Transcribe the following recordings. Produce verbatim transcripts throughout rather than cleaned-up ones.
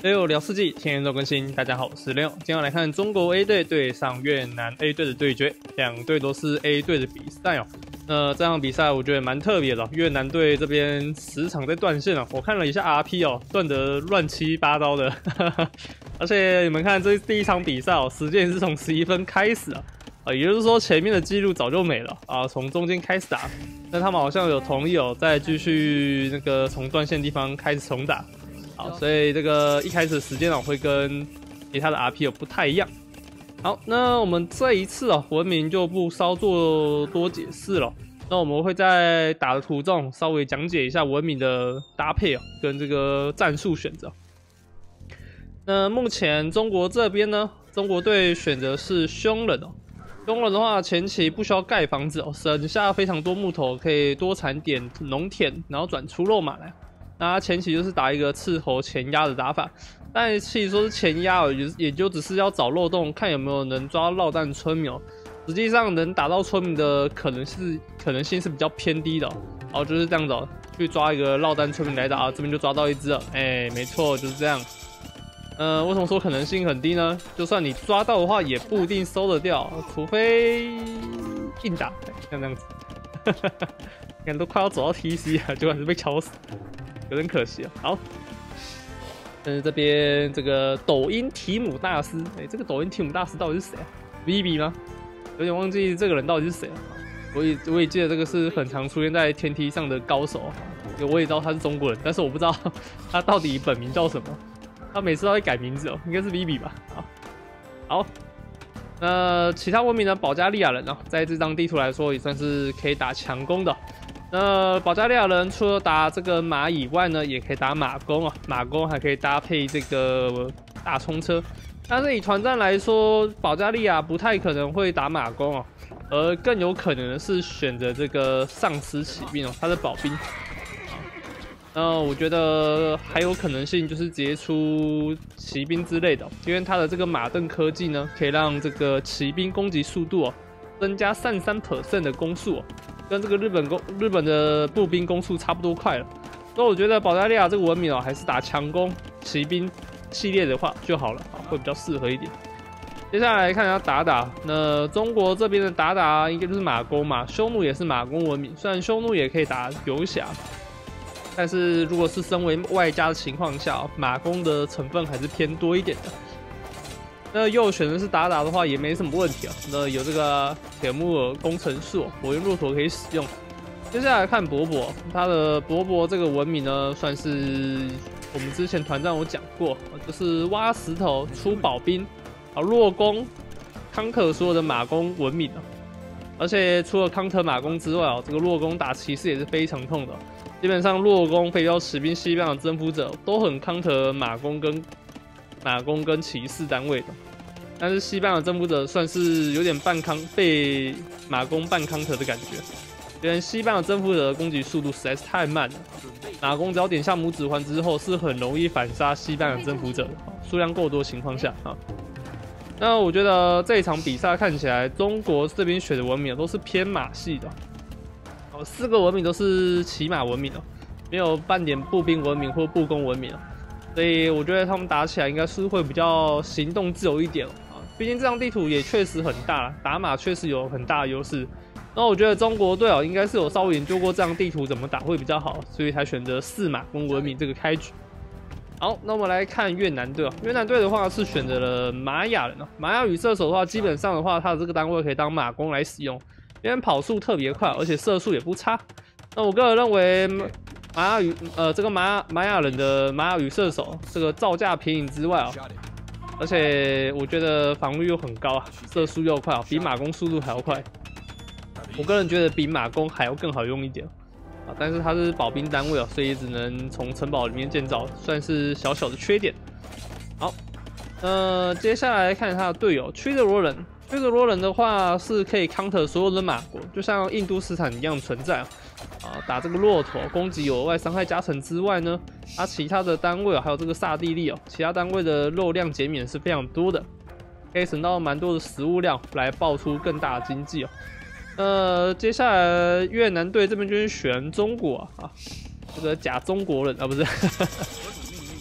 六聊世纪，天天都更新。大家好，我是六。今天来看中国 A 队对上越南 A 队的对决，两队都是 A 队的比赛哦。那这场比赛我觉得蛮特别的，越南队这边十场在断线啊，我看了一下 R P 哦，断得乱七八糟的，而且你们看这第一场比赛哦，时间是从十一分开始啊。啊，也就是说前面的记录早就没了啊，从中间开始打，但他们好像有同意哦，再继续那个从断线的地方开始重打，好，所以这个一开始的时间哦会跟其他的 R P 有不太一样。好，那我们这一次哦，文明就不稍作多解释了，那我们会在打的途中稍微讲解一下文明的搭配哦，跟这个战术选择。那目前中国这边呢，中国队选择是凶人哦。凶人的话，前期不需要盖房子哦，省下非常多木头，可以多产点农田，然后转出肉马来。那他前期就是打一个斥候前压的打法，但其实说是前压哦，也就只是要找漏洞，看有没有能抓到落弹村民哦。实际上能打到村民的可能是可能性是比较偏低的哦。然后就是这样子哦，去抓一个落弹村民来打啊，这边就抓到一只了，哎，没错，就是这样。呃，为什么说可能性很低呢？就算你抓到的话，也不一定收得掉，除非硬打，像这样子，你看都快要走到 T C 了，结果还是被敲死，有点可惜啊。好，但是这边这个抖音提姆大师，哎、欸，这个抖音提姆大师到底是谁啊 ？V B 吗？有点忘记这个人到底是谁了。我也我也记得这个是很常出现在天梯上的高手，我也知道他是中国人，但是我不知道他到底本名叫什么。他每次都会改名字哦，应该是 V B 吧。好，好，那其他文明的保加利亚人呢、哦，在这张地图来说也算是可以打强攻的。那保加利亚人除了打这个马以外呢，也可以打马弓啊，马弓还可以搭配这个大冲车。但是以团战来说，保加利亚不太可能会打马弓哦，而更有可能的是选择这个丧尸骑兵哦，他的保兵。那我觉得还有可能性就是直接出骑兵之类的、哦，因为它的这个马镫科技呢，可以让这个骑兵攻击速度哦增加 百分之三十三 的攻速哦，跟这个日本攻日本的步兵攻速差不多快了。所以我觉得保加利亚这个文明哦，还是打强攻骑兵系列的话就好了，会比较适合一点。接下来看一下打打，那中国这边的打打应该就是马弓嘛，匈奴也是马弓文明，虽然匈奴也可以打游侠。但是如果是身为外加的情况下，马弓的成分还是偏多一点的。那右选的是打打的话，也没什么问题啊。那有这个铁木尔工程术、火焰骆驼可以使用。接下来看伯伯，他的伯伯这个文明呢，算是我们之前团战有讲过，就是挖石头出宝兵，啊，弱攻康可所有的马弓文明啊。而且除了康特马弓之外哦，这个弱攻打骑士也是非常痛的。基本上弱攻、飞镖骑兵、西班牙征服者都很康特马弓跟马弓跟骑士单位的，但是西班牙征服者算是有点半康被马弓半康特的感觉，因为西班牙征服者的攻击速度实在是太慢了，马弓只要点下拇指环之后是很容易反杀西班牙征服者的，数量够多的情况下啊。那我觉得这一场比赛看起来，中国这边选的文明都是偏马系的。四个文明都是骑马文明哦，没有半点步兵文明或步弓文明哦，所以我觉得他们打起来应该是会比较行动自由一点啊。毕竟这张地图也确实很大，打马确实有很大的优势。那我觉得中国队哦，应该是有稍微研究过这张地图怎么打会比较好，所以才选择四马弓文明这个开局。好，那我们来看越南队哦。越南队的话是选择了玛雅人哦，玛雅羽射手的话，基本上的话，它的这个单位可以当马弓来使用。因为跑速特别快，而且射速也不差。那我个人认为，玛雅语呃这个玛雅玛雅人的玛雅羽射手，这个造价便宜之外啊、哦，而且我觉得防御又很高啊，射速又快啊，比马弓速度还要快。我个人觉得比马弓还要更好用一点啊，但是它是保兵单位哦，所以只能从城堡里面建造，算是小小的缺点。好，呃，接下来看他的队友屈德罗人。这个罗人的话是可以 counter 所有的马国，就像印度斯坦一样存在啊。啊，打这个骆驼攻击有额外伤害加成之外呢，它其他的单位、哦、还有这个萨蒂利哦，其他单位的肉量减免是非常多的，可以省到蛮多的食物量来爆出更大的经济哦。呃，接下来越南队这边就是选中国啊，啊这个假中国人啊不是。这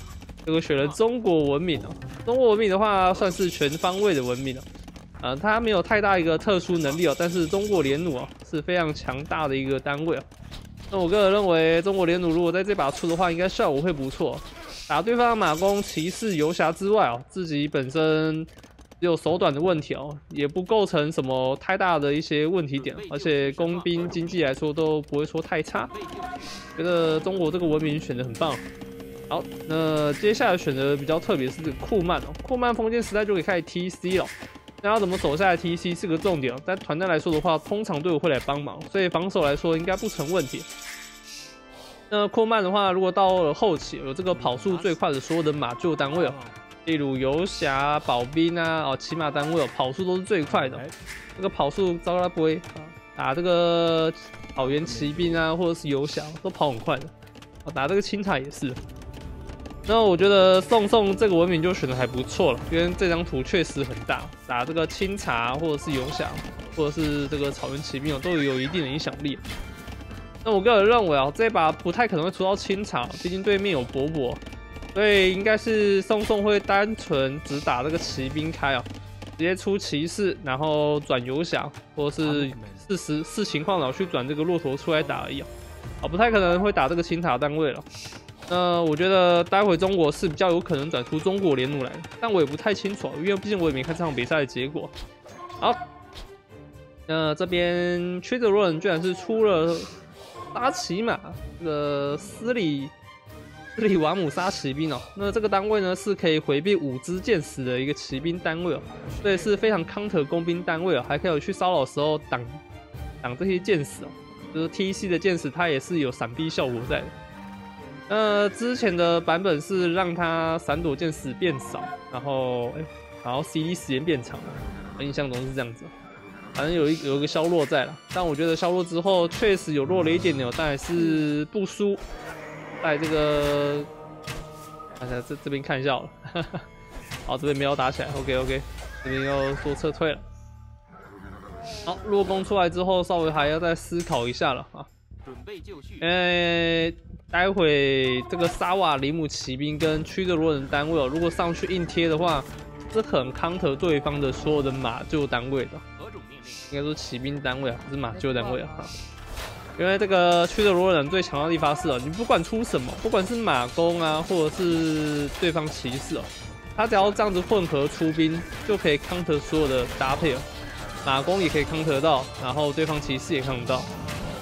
这个选了中国文明哦。中国文明的话，算是全方位的文明哦。呃，它没有太大一个特殊能力哦，但是中国联弩哦是非常强大的一个单位哦。那我个人认为，中国联弩如果在这把出的话，应该效果会不错。打对方马弓、骑士、游侠之外哦，自己本身只有手短的问题哦，也不构成什么太大的一些问题点，而且工兵经济来说都不会说太差。觉得中国这个文明选的很棒。好，那接下来选的比较特别是这个库曼哦，库曼封建时代就可以开始 T C 了。那要怎么守下来 T C 是个重点哦，但团战来说的话，通常队伍会来帮忙，所以防守来说应该不成问题。那库曼的话，如果到了后期有这个跑速最快的所有的马厩单位哦，例如游侠、保兵啊，哦骑马单位哦，跑速都是最快的、哦。这个跑速糟糕不会啊，打这个草原骑兵啊，或者是游侠都跑很快的。哦，打这个青塔也是。那我觉得宋宋这个文明就选的还不错了，因为这张图确实很大，打这个清茶或者是游侠，或者是这个草原骑兵哦，都有一定的影响力。那我个人认为啊，这把不太可能会出到清茶，毕竟对面有伯伯，所以应该是宋宋会单纯只打这个骑兵开啊，直接出骑士，然后转游侠，或者是视时视情况然后去转这个骆驼出来打而已啊，啊不太可能会打这个清茶单位了。那我觉得待会中国是比较有可能转出中国联弩来，但我也不太清楚，因为毕竟我也没看这场比赛的结果。好，那这边缺德罗人居然是出了沙骑马，这个斯里斯里瓦姆沙骑兵哦。那这个单位呢是可以回避五支箭矢的一个骑兵单位哦，所以是非常 counter 工兵单位哦，还可以有去骚扰的时候挡挡这些箭矢哦，就是 T C 的箭矢它也是有闪避效果在的。那之前的版本是让它闪躲箭矢变少，然后哎、欸，然后 C D 时间变长，我印象中是这样子。反正有一有一个削弱在了，但我觉得削弱之后确实有弱了一点点，但还是不输。在这个，大家这这边看一下好了，好，这边没有打起来 ，OK OK， 这边要做撤退了。好，弱攻出来之后，稍微还要再思考一下了啊。准备就绪。呃，待会这个沙瓦里姆骑兵跟屈德罗人单位哦，如果上去硬贴的话，是很 counter 对方的所有的马厩单位的。应该说骑兵单位啊，不是马厩单位啊。因为这个屈德罗人最强的地方是哦，你不管出什么，不管是马弓啊，或者是对方骑士哦，他只要这样子混合出兵，就可以 counter 所有的搭配哦。马弓也可以 counter 到，然后对方骑士也 counter 到。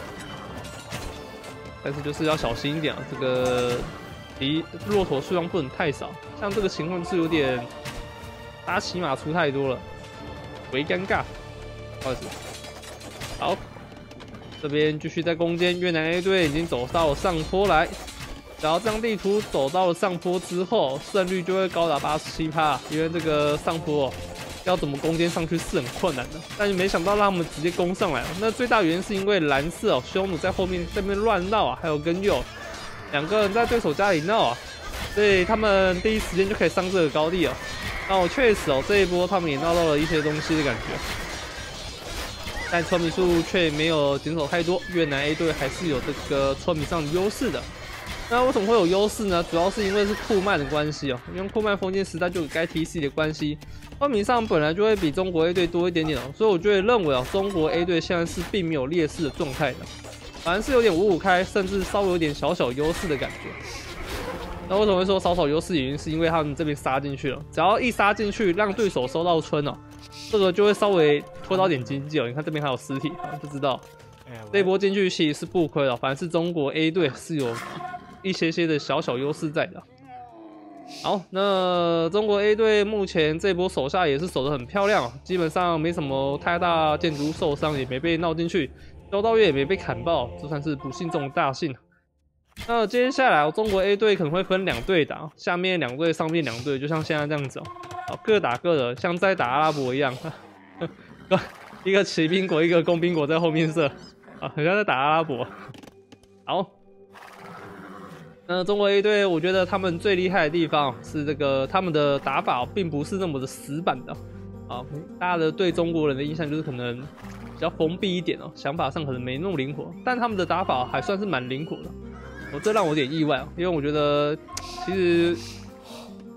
但是就是要小心一点啊，这个敌骆驼数量不能太少，像这个情况是有点他骑马出太多了，为尴尬。不好意思，好，这边继续在攻坚，越南 A 队已经走到了上坡来，只要这张地图走到了上坡之后，胜率就会高达 百分之八十七， 因为这个上坡、哦、要怎么攻坚上去是很困难的，但是没想到让他们直接攻上来了。那最大原因是因为蓝色哦，匈奴在后面这边乱闹啊，还有跟右两个人在对手家里闹啊，所以他们第一时间就可以上这个高地哦。那我确实哦，这一波他们也闹到了一些东西的感觉。但村民数却没有减少太多，越南 A 队还是有这个村民上的优势的。那为什么会有优势呢？主要是因为是库曼的关系哦，因为库曼封建时代就有该 T C 的关系，村民上本来就会比中国 A 队多一点点哦，所以我就会认为哦，中国 A 队现在是并没有劣势的状态的，反而是有点五五开，甚至稍微有点小小优势的感觉。那为什么会说少少优势？原因是因为他们这边杀进去了，只要一杀进去，让对手收到村哦，这个就会稍微拖到点经济哦。你看这边还有尸体，就知道这一波进去其实是不亏的，反而是中国 A 队是有一些些的小小优势在的。好，那中国 A 队目前这波手下也是守得很漂亮，基本上没什么太大建筑受伤，也没被闹进去，修道院也没被砍爆，这算是不幸中的大幸。那接下来中国 A 队可能会分两队打，下面两队，上面两队，就像现在这样子哦，各打各的，像在打阿拉伯一样，一个骑兵国，一个工兵国在后面射，啊，很像在打阿拉伯。好，那中国 A 队，我觉得他们最厉害的地方是这个，他们的打法并不是那么的死板的，啊，大家的对中国人的印象就是可能比较封闭一点哦，想法上可能没那么灵活，但他们的打法还算是蛮灵活的。我、哦、这让我有点意外哦，因为我觉得其实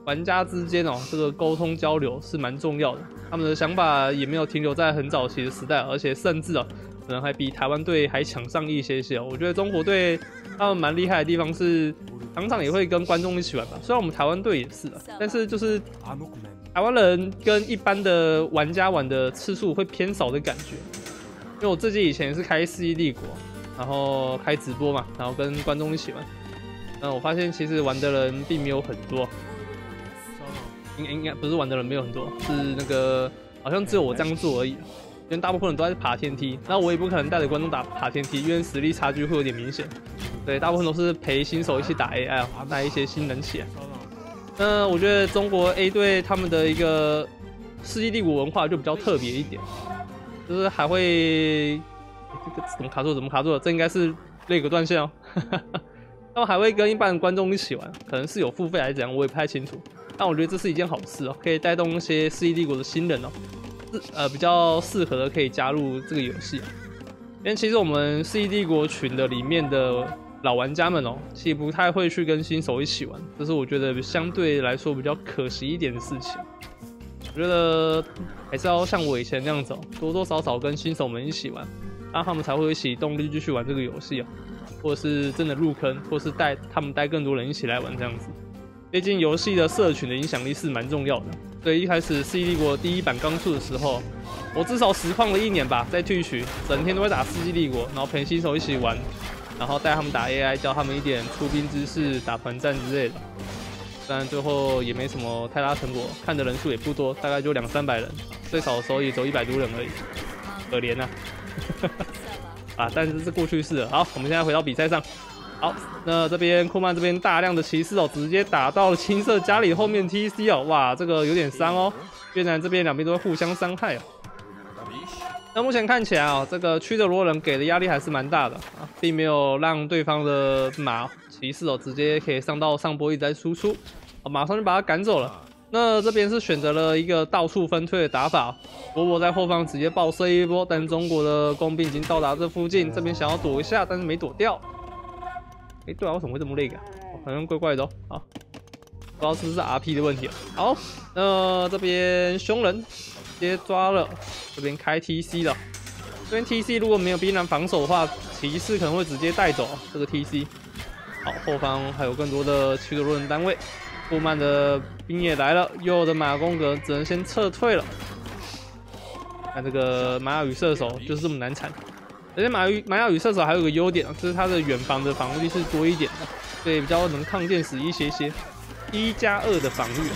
玩家之间哦，这个沟通交流是蛮重要的。他们的想法也没有停留在很早期的时代，而且甚至哦，可能还比台湾队还强上一些些哦。我觉得中国队他们蛮厉害的地方是，常常也会跟观众一起玩吧。虽然我们台湾队也是啊，但是就是台湾人跟一般的玩家玩的次数会偏少的感觉。因为我自己以前是开《世纪帝国》，然后开直播嘛，然后跟观众一起玩。那我发现其实玩的人并没有很多。应应该不是玩的人没有很多，是那个好像只有我这样做而已，因为大部分人都在爬天梯，那我也不可能带着观众打爬天梯，因为实力差距会有点明显。对，大部分都是陪新手一起打 A I 啊，带一些新人起来。那我觉得中国 A 队他们的一个世纪帝国文化就比较特别一点，就是还会这个怎么卡住怎么卡住了，这应该是那个断线哦。他们还会跟一般的观众一起玩，可能是有付费还是怎样，我也不太清楚。但我觉得这是一件好事哦，可以带动一些世纪帝国的新人哦，是呃比较适合的可以加入这个游戏啊。因为其实我们世纪帝国群的里面的老玩家们哦，其实不太会去跟新手一起玩，这是我觉得相对来说比较可惜一点的事情。我觉得还是要像我以前那样子哦，多多少少跟新手们一起玩，让他们才会有一起动力继续玩这个游戏啊，或者是真的入坑，或是带他们带更多人一起来玩这样子。毕竟游戏的社群的影响力是蛮重要的，所以一开始《世纪帝国》第一版刚出的时候，我至少实况了一年吧，在退群，整天都会打《世纪帝国》，然后陪新手一起玩，然后带他们打 A I， 教他们一点出兵知识、打团战之类的。但最后也没什么太大成果，看的人数也不多，大概就两三百人，最少的时候也只有一百多人而已，可怜啊！啊，但是这过去式了。好，我们现在回到比赛上。好，那这边库曼这边大量的骑士哦，直接打到了青色家里后面 T C 哦，哇，这个有点伤哦。越南这边两边都会互相伤害哦。那目前看起来哦，这个区的罗人给的压力还是蛮大的啊，并没有让对方的马骑士哦直接可以上到上波一直在输出，啊，马上就把他赶走了。那这边是选择了一个到处分推的打法，伯伯在后方直接爆射一波，但中国的工兵已经到达这附近，这边想要躲一下，但是没躲掉。哎、欸，对啊，为什么会这么累啊？好像怪怪的哦。好，不知道是不是 R P 的问题啊。好，那这边凶人直接抓了，这边开 T C 了。这边 T C 如果没有冰蓝防守的话，骑士可能会直接带走这个 T C。好，后方还有更多的驱逐人单位，库曼的兵也来了，右右的马弓格只能先撤退了。看这个玛雅与射手就是这么难缠。而且玛雅玛雅与射手还有个优点，就是它的远防的防御力是多一点的，所以比较能抗电死一些些，一加二的防御。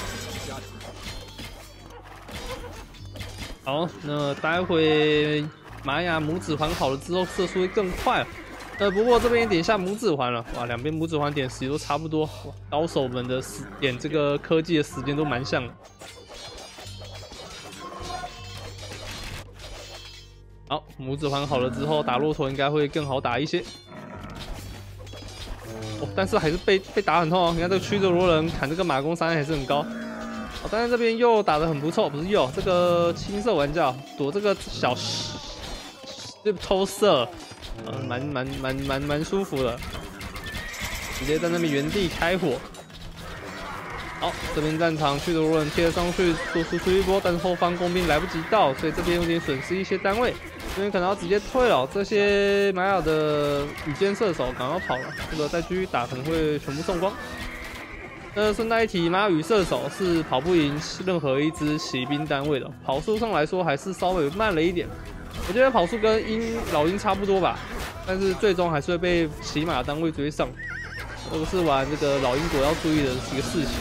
好，那待会玛雅拇指环好了之后，射速会更快了。呃，不过这边也点一下拇指环了，哇，两边拇指环点时间都差不多，哇，高手们的时点这个科技的时间都蛮像的。好，拇指环好了之后，打骆驼应该会更好打一些。哦，但是还是被被打很痛哦。你看这个曲折罗人砍这个马弓伤害还是很高。哦，但是这边又打得很不错，不是又这个青色玩家躲这个小这偷射，呃，蛮蛮蛮蛮蛮舒服的，直接在那边原地开火。好，这边战场曲折罗人贴了上去做输出一波，但是后方工兵来不及到，所以这边有点损失一些单位。这边可能要直接退了，这些玛雅的羽箭射手赶快跑了，这个再继续打可能会全部送光。那顺带一提，玛雅羽射手是跑不赢任何一支骑兵单位的，跑速上来说还是稍微慢了一点。我觉得跑速跟鹰老鹰差不多吧，但是最终还是会被骑马单位追上。这个是玩这个老鹰国要注意的一个事情。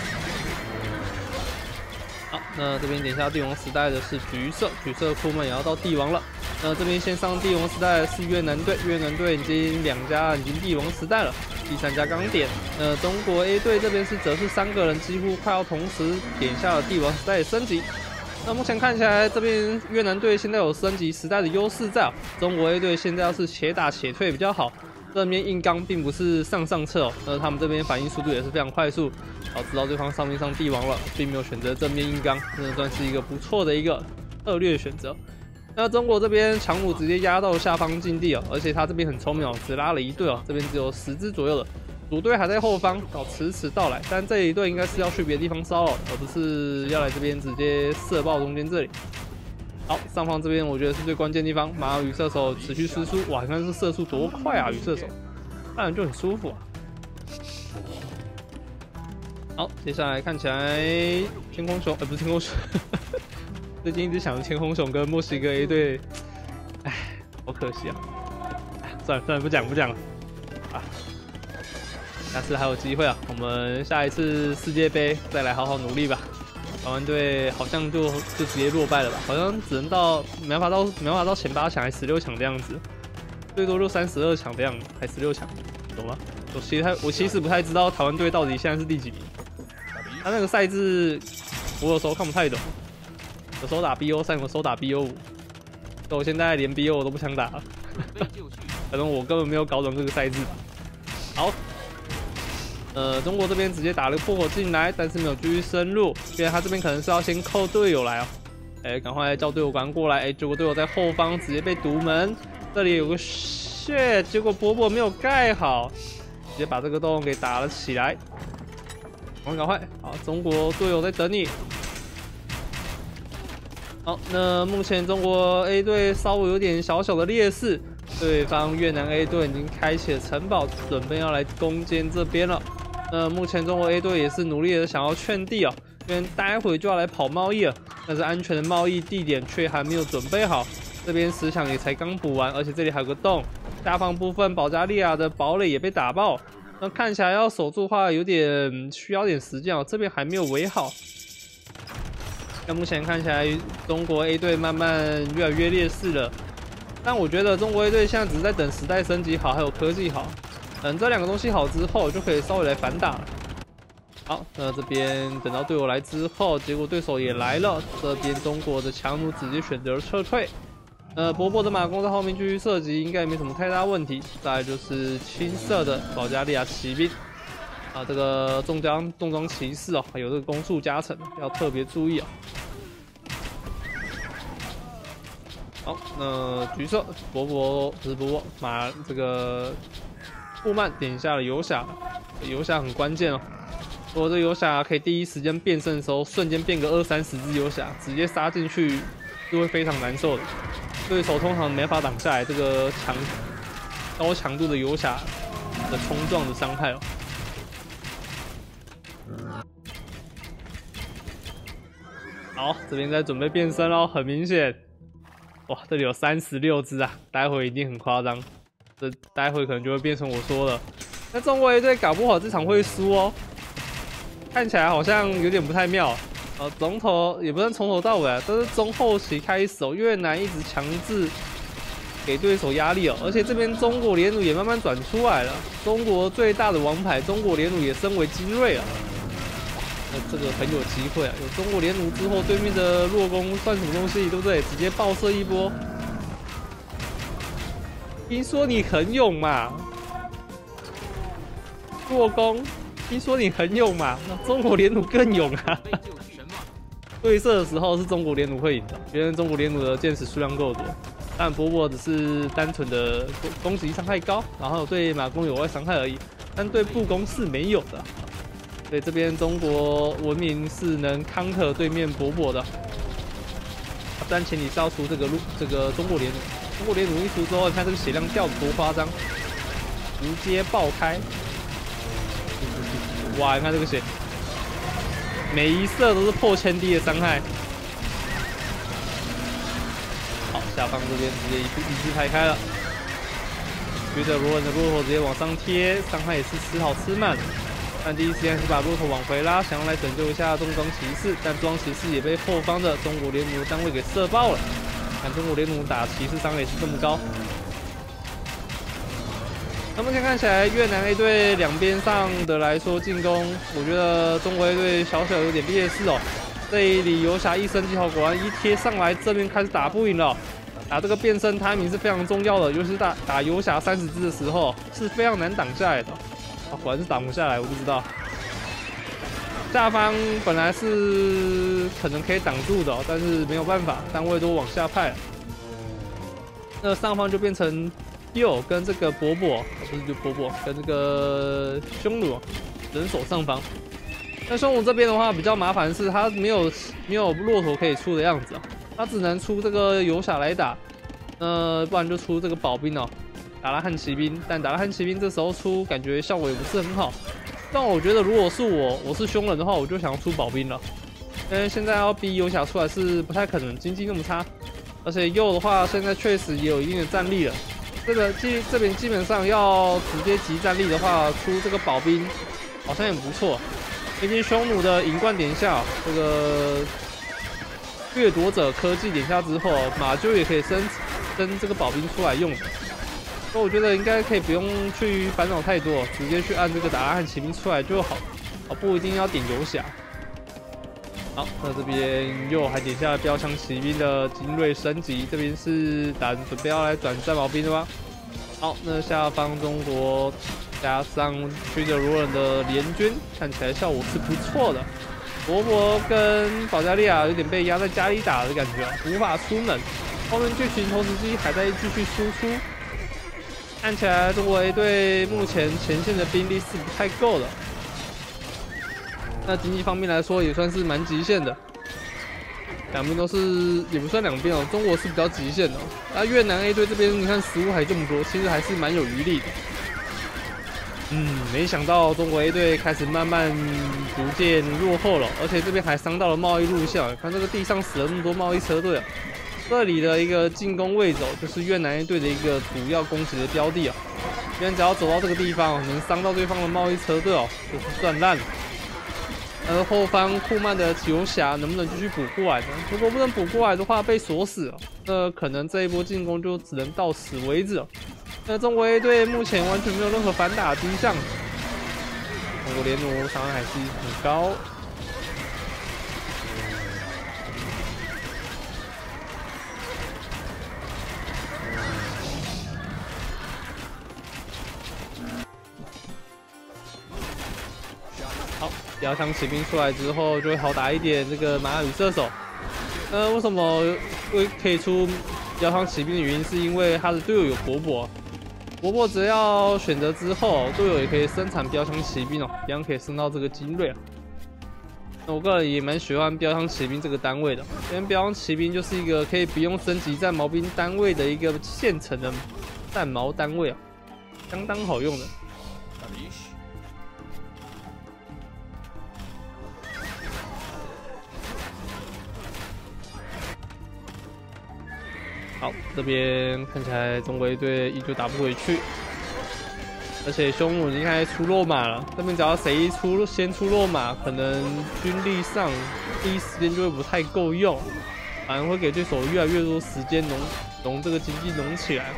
好，那这边点下帝王时代的是橘色，橘色库曼也要到帝王了。那这边先上帝王时代的是越南队，越南队已经两家已经帝王时代了，第三家刚点。那中国 A 队这边是则是三个人几乎快要同时点下了帝王时代的升级。那目前看起来这边越南队现在有升级时代的优势在、哦，中国 A 队现在要是且打且退比较好。正面硬刚并不是上上策哦，那他们这边反应速度也是非常快速。好，知道对方上面上帝王了，并没有选择正面硬刚，真的算是一个不错的一个策略选择。那中国这边强弩直接压到下方禁地哦，而且他这边很聪明哦，只拉了一队哦，这边只有十只左右的。 主队还在后方，哦，迟迟到来。但这一队应该是要去别的地方骚扰，而不是要来这边直接射爆中间这里。好，上方这边我觉得是最关键的地方。马尔羽射手持续输出，哇，你看这射速多快啊！羽射手，当然就很舒服啊。好，接下来看起来天空熊，呃，不是天空熊，最近一直想着天空熊跟墨西哥 A 队，哎，好可惜啊。算了算了，不讲不讲了啊。下次还有机会啊，我们下一次世界杯再来好好努力吧。台湾队好像就就直接落败了吧？好像只能到没办法到没办法到前八强，还十六强这样子，最多就三十二强这样，还十六强，懂吗？我其实我其实不太知道台湾队到底现在是第几名。他那个赛制我有时候看不太懂，有时候打 B O 三，有时候打 B O 五，所以我现在连 B O 我都不想打了。反正我根本没有搞懂这个赛制。好。呃，中国这边直接打了个破火进来，但是没有继续深入，因为他这边可能是要先扣队友来哦。哎，赶快叫队友赶过来！哎，结果队友在后方直接被独门，这里有个 shit， 结果伯伯没有盖好，直接把这个洞给打了起来。赶快赶快！好，中国队友在等你。好，那目前中国 A 队稍微有点小小的劣势，对方越南 A 队已经开启了城堡，准备要来攻坚这边了。那目前中国 A 队也是努力的想要劝地哦，因为待会就要来跑贸易了，但是安全的贸易地点却还没有准备好。这边石墙也才刚补完，而且这里还有个洞，下方部分保加利亚的堡垒也被打爆。那看起来要守住的话，有点需要点时间哦，这边还没有围好。那目前看起来中国 A 队慢慢越来越劣势了，但我觉得中国 A 队现在只是在等时代升级好，还有科技好。等这两个东西好之后，就可以稍微来反打了。好，那这边等到队友来之后，结果对手也来了，这边中国的强弩直接选择了撤退。呃，伯伯的马弓在后面继续射击，应该没什么太大问题。再来就是青色的保加利亚骑兵，啊，这个重装重装骑士哦，有这个攻速加成，要特别注意啊。好，那橘色伯伯不是伯伯马这个。布曼点下了游侠，游侠很关键哦。如果这游侠可以第一时间变身的时候，瞬间变个二三十只游侠，直接杀进去，是会非常难受的。对手通常没法挡下来这个强高强度的游侠的冲撞的伤害哦。好，这边在准备变身哦，很明显，哇，这里有三十六只啊，待会一定很夸张。这待会可能就会变成我说了，那中国 A 队搞不好这场会输哦，看起来好像有点不太妙。呃，从头也不算从头到尾啊，都是中后期开始哦，越南一直强制给对手压力哦，而且这边中国联弩也慢慢转出来了，中国最大的王牌中国联弩也升为精锐了，那这个很有机会啊，有中国联弩之后，对面的弱攻算什么东西，对不对？直接爆射一波。听说你很勇嘛，弱攻。听说你很勇嘛，那中国联弩更勇啊。对射的时候是中国联弩会赢的，因为中国联弩的箭矢数量够多。但伯伯只是单纯的攻击伤害高，然后对马弓有外伤害而已，但对步弓是没有的。所以这边中国文明是能 counter 对面伯伯的，但前提是要出这个路这个中国联弩。中国联弩一出之后，你看这个血量掉得多夸张，直接爆开！哇，你看这个血，每一射都是破千滴的伤害。好，下方这边直接一一字排开了，觉得罗恩的骆驼直接往上贴，伤害也是吃好吃满。但第一时间是把骆驼往回拉，想要来拯救一下重装骑士，但重装骑士也被后方的中国联弩单位给射爆了。看中国联弩打骑士伤害也是这么高。那目前看起来，越南 A 队两边上的来说进攻，我觉得中国 A 队小小有点劣势哦。这里游侠一升级好，果然一贴上来，这边开始打不赢了。打这个变身 timing 是非常重要的，尤其是打打游侠三十只的时候是非常难挡下来的。啊，果然是挡不下来，我不知道。下方本来是可能可以挡住的、哦，但是没有办法，单位都往下派了。那上方就变成右跟这个伯伯，不是就伯伯跟这个匈奴人手上方。那匈奴这边的话比较麻烦的是，他没有没有骆驼可以出的样子啊，他只能出这个游侠来打，呃，不然就出这个保兵哦，达拉汉骑兵。但达拉汉骑兵这时候出，感觉效果也不是很好。但我觉得如果是我，我是匈人的话，我就想要出保兵了，因为现在要逼游侠出来是不太可能，经济那么差，而且右的话现在确实也有一定的战力了。这个基这边基本上要直接集战力的话，出这个保兵好像也不错。毕竟匈奴的银冠点下，这个掠夺者科技点下之后，马厩也可以生生这个保兵出来用的。所以我觉得应该可以不用去烦恼太多，直接去按这个达拉汉骑兵出来就好，啊，不一定要点游侠。好，那这边又还点下了标枪骑兵的精锐升级，这边是打准备要来转战矛兵的吗？好，那下方中国加上屈德罗人的联军，看起来效果是不错的。伯伯跟保加利亚有点被压在家里打的感觉，无法出门。后面剧情同时机还在继续输出，看起来中国 A 队目前前线的兵力是不太够的。那经济方面来说也算是蛮极限的，两边都是也不算两边哦，中国是比较极限的、哦。那越南 A 队这边你看食物还这么多，其实还是蛮有余力的。嗯，没想到中国 A 队开始慢慢逐渐落后了，而且这边还伤到了贸易路线。看这个地上死了那么多贸易车队啊，这里的一个进攻位走就是越南 A 队的一个主要攻击的标的啊。别人只要走到这个地方，能伤到对方的贸易车队哦，就是赚烂了。而后方库曼的游侠能不能继续补过来呢？如果不能补过来的话，被锁死了，那可能这一波进攻就只能到此为止了。那中国 A 队目前完全没有任何反打的迹象，中国联弩伤害还是很高。好，标枪骑兵出来之后就会好打一点。这个马尔与射手，呃，为什么会可以出标枪骑兵的原因，是因为他的队友有伯伯。伯伯只要选择之后，队友也可以生产标枪骑兵哦，一样可以升到这个精锐啊。那我个人也蛮喜欢标枪骑兵这个单位的，因为标枪骑兵就是一个可以不用升级战矛兵单位的一个现成的战矛单位啊，相当好用的。好，这边看起来中国 A 队依旧打不回去，而且匈奴已经开始出落马了。这边只要谁一出先出落马，可能军力上第一时间就会不太够用，反而会给对手越来越多时间农农这个经济农起来。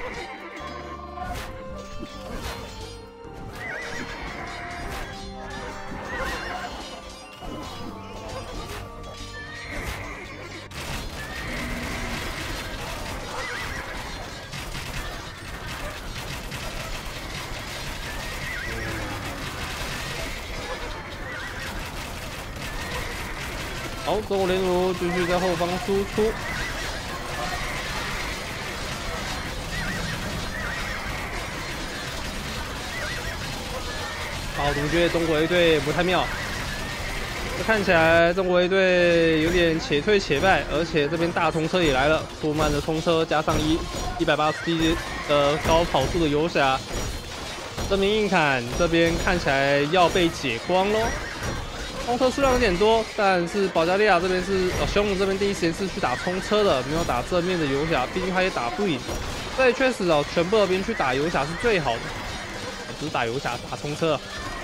好，中国联弩继续在后方输出。好，我觉得中国 A 队不太妙。这看起来中国 A 队有点且退且败，而且这边大冲车也来了，库曼的冲车加上一一百八十 D 的高跑速的游侠，这边硬砍，这边看起来要被解光咯。冲车数量有点多，但是保加利亚这边是呃匈奴这边第一时间是去打冲车的，没有打正面的游侠，毕竟他也打不赢。所以确实哦，全部的兵去打游侠是最好的，不是打游侠打冲车。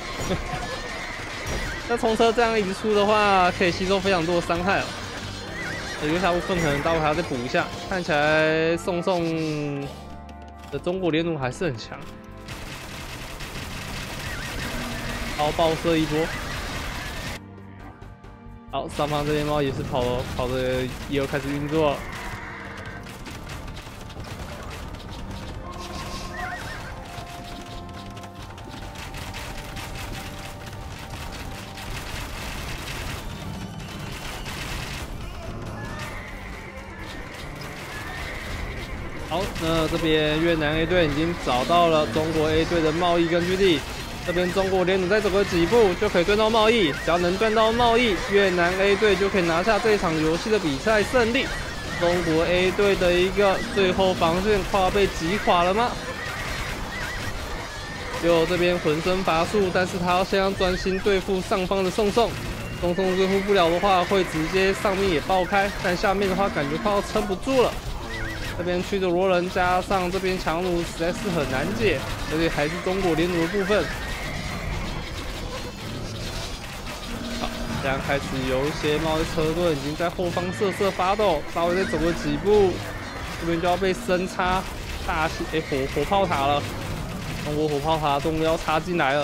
那冲车这样一直出的话，可以吸收非常多的伤害哦。游侠部分可能待会还要再补一下，看起来宋宋的中国联弩还是很强。好，爆射一波。好，上方这边猫也是跑跑的，也有开始运作了。 好，那这边越南 A 队已经找到了中国 A 队的贸易根据地。这边中国联弩再走个几步就可以断到贸易，只要能断到贸易，越南 A 队就可以拿下这一场游戏的比赛胜利。中国 A 队的一个最后防线快要被击垮了吗？就这边浑身乏术，但是他要先要专心对付上方的宋宋。宋宋对付不了的话，会直接上面也爆开，但下面的话感觉快要撑不住了。这边驱逐罗人加上这边强弩实在是很难解，而且还是中国联弩的部分。好，现在开始有一些贸易车队已经在后方瑟瑟发抖，稍微再走个几步，这边就要被生插大型哎火火炮塔了。中国火炮塔终于要插进来了。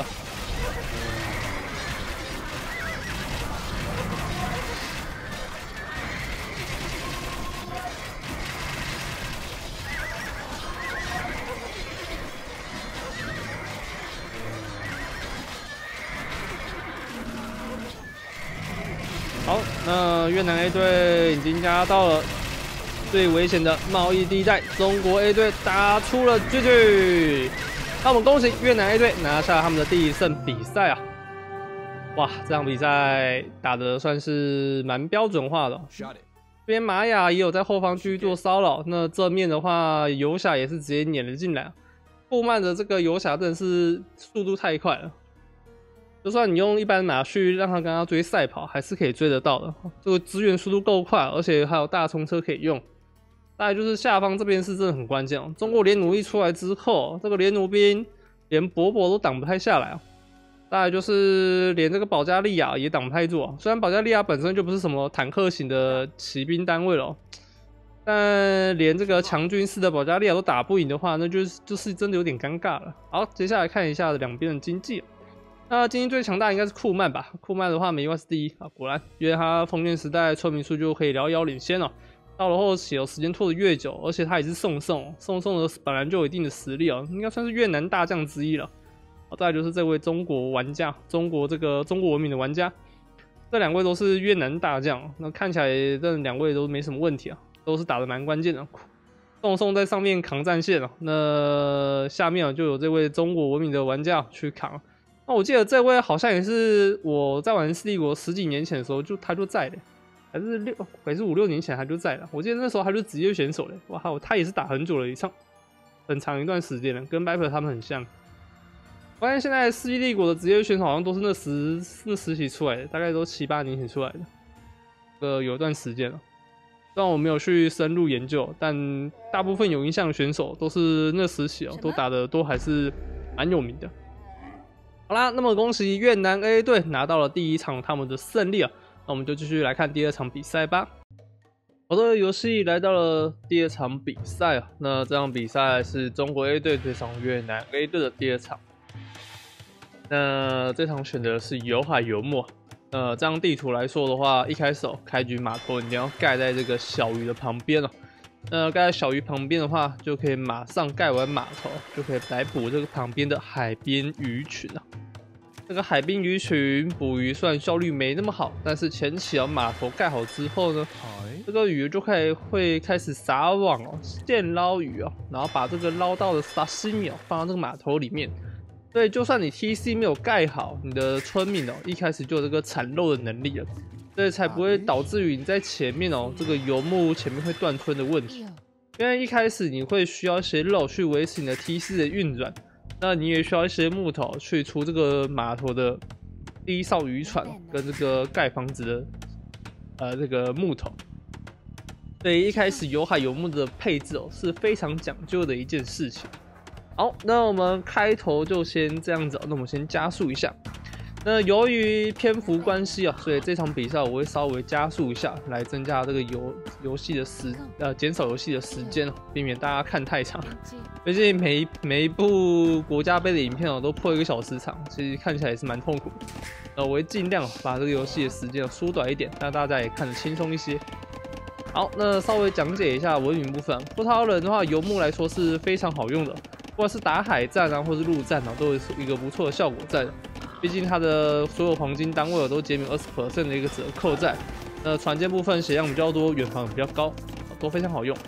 好，那越南 A 队已经加到了最危险的贸易地带，中国 A 队打出了 G G。那我们恭喜越南 A 队拿下他们的第一胜比赛啊！哇，这场比赛打得算是蛮标准化的。这边玛雅也有在后方继续做骚扰，那正面的话，游侠也是直接撵了进来。布曼的这个游侠真的是速度太快了。就算你用一般马去让他跟他追赛跑，还是可以追得到的。这个支援速度够快，而且还有大冲车可以用。再来就是下方这边是真的很关键哦。中国联弩一出来之后，这个联弩兵连伯伯都挡不太下来哦。再来就是连这个保加利亚也挡不太住啊。虽然保加利亚本身就不是什么坦克型的骑兵单位了，但连这个强军式的保加利亚都打不赢的话，那就是就是真的有点尴尬了。好，接下来看一下两边的经济。那经济最强大应该是库曼吧？库曼的话，美外是第一啊，果然，因为他封建时代村民数就可以遥遥领先了。到了后期，有时间拖得越久，而且他也是宋宋，宋宋的本来就有一定的实力哦，应该算是越南大将之一了。好，再来就是这位中国玩家，中国这个中国文明的玩家，这两位都是越南大将，那看起来这两位都没什么问题啊，都是打得蛮关键的。宋宋在上面扛战线了，那下面就有这位中国文明的玩家去扛。那我记得这位好像也是我在玩《世帝国》十几年前的时候就他就在的，还是六还是五六年前他就在了。我记得那时候他就职业选手嘞，哇靠，他也是打很久了一场，很长一段时间了，跟 Viper 他们很像。发现现在《世纪帝国》的职业选手好像都是那时那时期出来的，大概都七八年前出来的，呃，有一段时间了。虽然我没有去深入研究，但大部分有印象的选手都是那时期哦，都打的都还是蛮有名的。好啦，那么恭喜越南 A 队拿到了第一场他们的胜利啊！那我们就继续来看第二场比赛吧。好的，游戏来到了第二场比赛啊，那这场比赛是中国 A 队对上越南 A 队的第二场。那这场选的是有海有木。呃，这样地图来说的话，一开始哦，开局码头你要盖在这个小鱼的旁边哦。那盖在小鱼旁边的话，就可以马上盖完码头，就可以来捕这个旁边的海边鱼群啊。这个海滨鱼群捕鱼虽然效率没那么好，但是前期啊码头盖好之后呢，这个鱼就可以会开始撒网哦，现捞鱼哦，然后把这个捞到的沙西米哦放到这个码头里面。所以就算你 T C 没有盖好，你的村民哦一开始就有这个产肉的能力了，所以才不会导致于你在前面哦这个游牧前面会断村的问题。因为一开始你会需要一些肉去维持你的 T C 的运转。那你也需要一些木头去除这个码头的第一艘渔船跟这个盖房子的呃这个木头，所以一开始有海有木的配置哦是非常讲究的一件事情。好，那我们开头就先这样子，那我们先加速一下。那由于篇幅关系啊，所以这场比赛我会稍微加速一下，来增加这个游游戏的时呃减少游戏的时间，避免大家看太长。毕竟每一每一部国家杯的影片哦都破一个小时长，其实看起来也是蛮痛苦的。那我会尽量把这个游戏的时间缩短一点，让大家也看得轻松一些。好，那稍微讲解一下文明部分。葡萄人的话，游牧来说是非常好用的，不管是打海战啊，或是陆战啊，都有一个不错的效果在的。毕竟它的所有黄金单位都减免 百分之二十 的一个折扣在。那船舰部分血量比较多，远防比较高，都非常好用。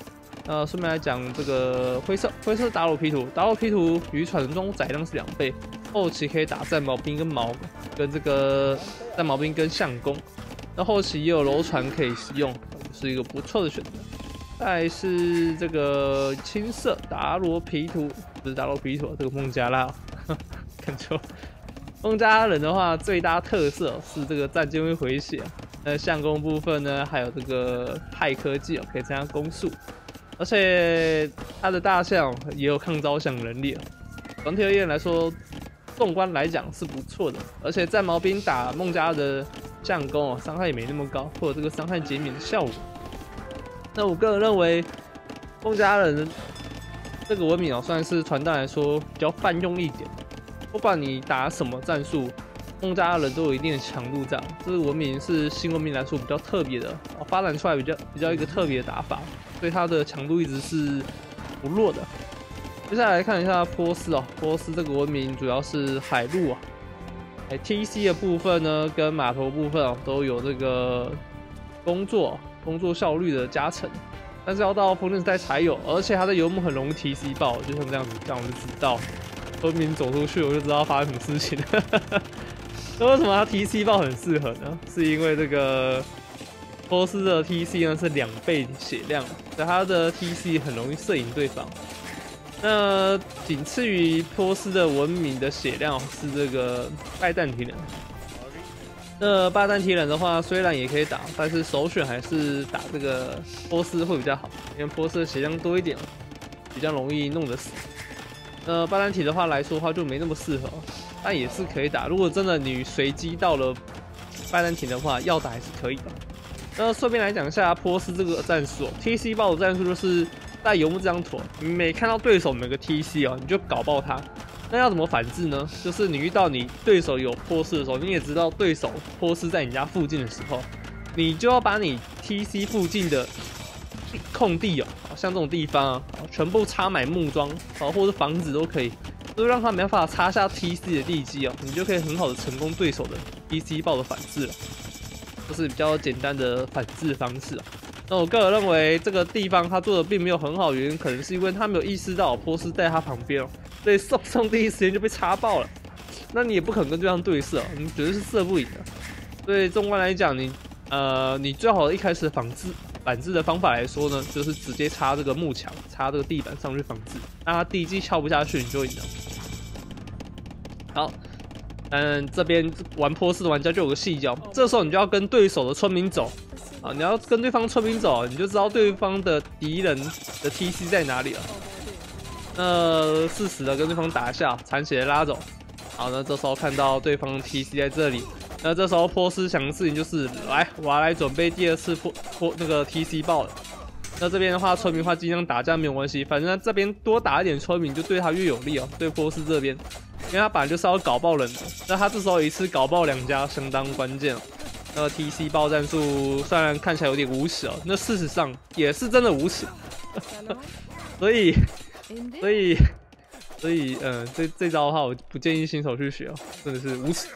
那顺便来讲这个灰色，灰色打罗皮图，打罗皮图与传说中载量是两倍，后期可以打战矛兵跟矛跟这个战矛兵跟相公，那后期也有楼船可以使用，是一个不错的选择。再来是这个青色达罗皮图，不是达罗皮图，这个孟加拉、哦，看错。孟加拉人的话，最大特色是这个战舰会回血，那相公部分呢，还有这个派科技哦，可以增加攻速。而且它的大象也有抗招降能力，整体而言来说，纵观来讲是不错的。而且战矛兵打孟加拉的相公哦，伤害也没那么高，会有这个伤害减免的效果。那我个人认为，孟加拉人这个文明哦，算是传弹来说比较泛用一点。不管你打什么战术，孟加拉人都有一定的强度在。这个文明是新文明来说比较特别的，发展出来比较比较一个特别的打法。所以它的强度一直是不弱的。接下来看一下波斯哦，波斯这个文明主要是海陆啊，哎 T C 的部分呢跟码头部分哦都有这个工作工作效率的加成，但是要到封建时代才有，而且它的游牧很容易 T C 爆，就像这样子，这样我就知道文明走出去我就知道发生什么事情了。那为什么它 T C 爆很适合呢？是因为这个。波斯的 T C 呢是两倍血量，所以它的 T C 很容易摄影对方。那仅次于波斯的文明的血量是这个拜占庭人。那拜占庭人的话，虽然也可以打，但是首选还是打这个波斯会比较好，因为波斯的血量多一点，比较容易弄得死。那拜占庭的话来说的话就没那么适合，但也是可以打。如果真的你随机到了拜占庭的话，要打还是可以的。那顺便来讲一下波斯这个战术、哦、，T C 爆的战术就是在游牧这张图，你每看到对手哪个 T C 哦，你就搞爆他。那要怎么反制呢？就是你遇到你对手有波斯的时候，你也知道对手波斯在你家附近的时候，你就要把你 T C 附近的空地哦，像这种地方啊，全部插满木桩啊，或者房子都可以，就让他没办法插下 T C 的地基哦，你就可以很好的成功对手的 T C 爆的反制了。这是比较简单的反制方式啊。那我个人认为这个地方他做的并没有很好，原因可能是因为他没有意识到波斯在他旁边哦，所以送上第一时间就被插爆了。那你也不可能跟对方对射哦，你绝对是射不赢的。所以纵观来讲，你呃你最好的一开始反制反制的方法来说呢，就是直接插这个幕墙，插这个地板上去反制，让他地基敲不下去，你就赢了。好。嗯，这边玩波斯的玩家就有个细节，这时候你就要跟对手的村民走啊，你要跟对方村民走，你就知道对方的敌人的 T C 在哪里了。那适时的跟对方打一下，残血拉走。好，那这时候看到对方的 T C 在这里，那这时候波斯想的事情就是来，我要来准备第二次波波那个 T C 爆了。那这边的话，村民的话尽量打架没有关系，反正这边多打一点村民就对他越有利哦，对波斯这边。因为他本来就是要搞爆人的，那他这时候一次搞爆两家相当关键哦。那个 T C 爆战术虽然看起来有点无耻哦，那事实上也是真的无耻。所以，所以，所以，嗯、呃，这这招的话，我不建议新手去学哦，真的是无耻。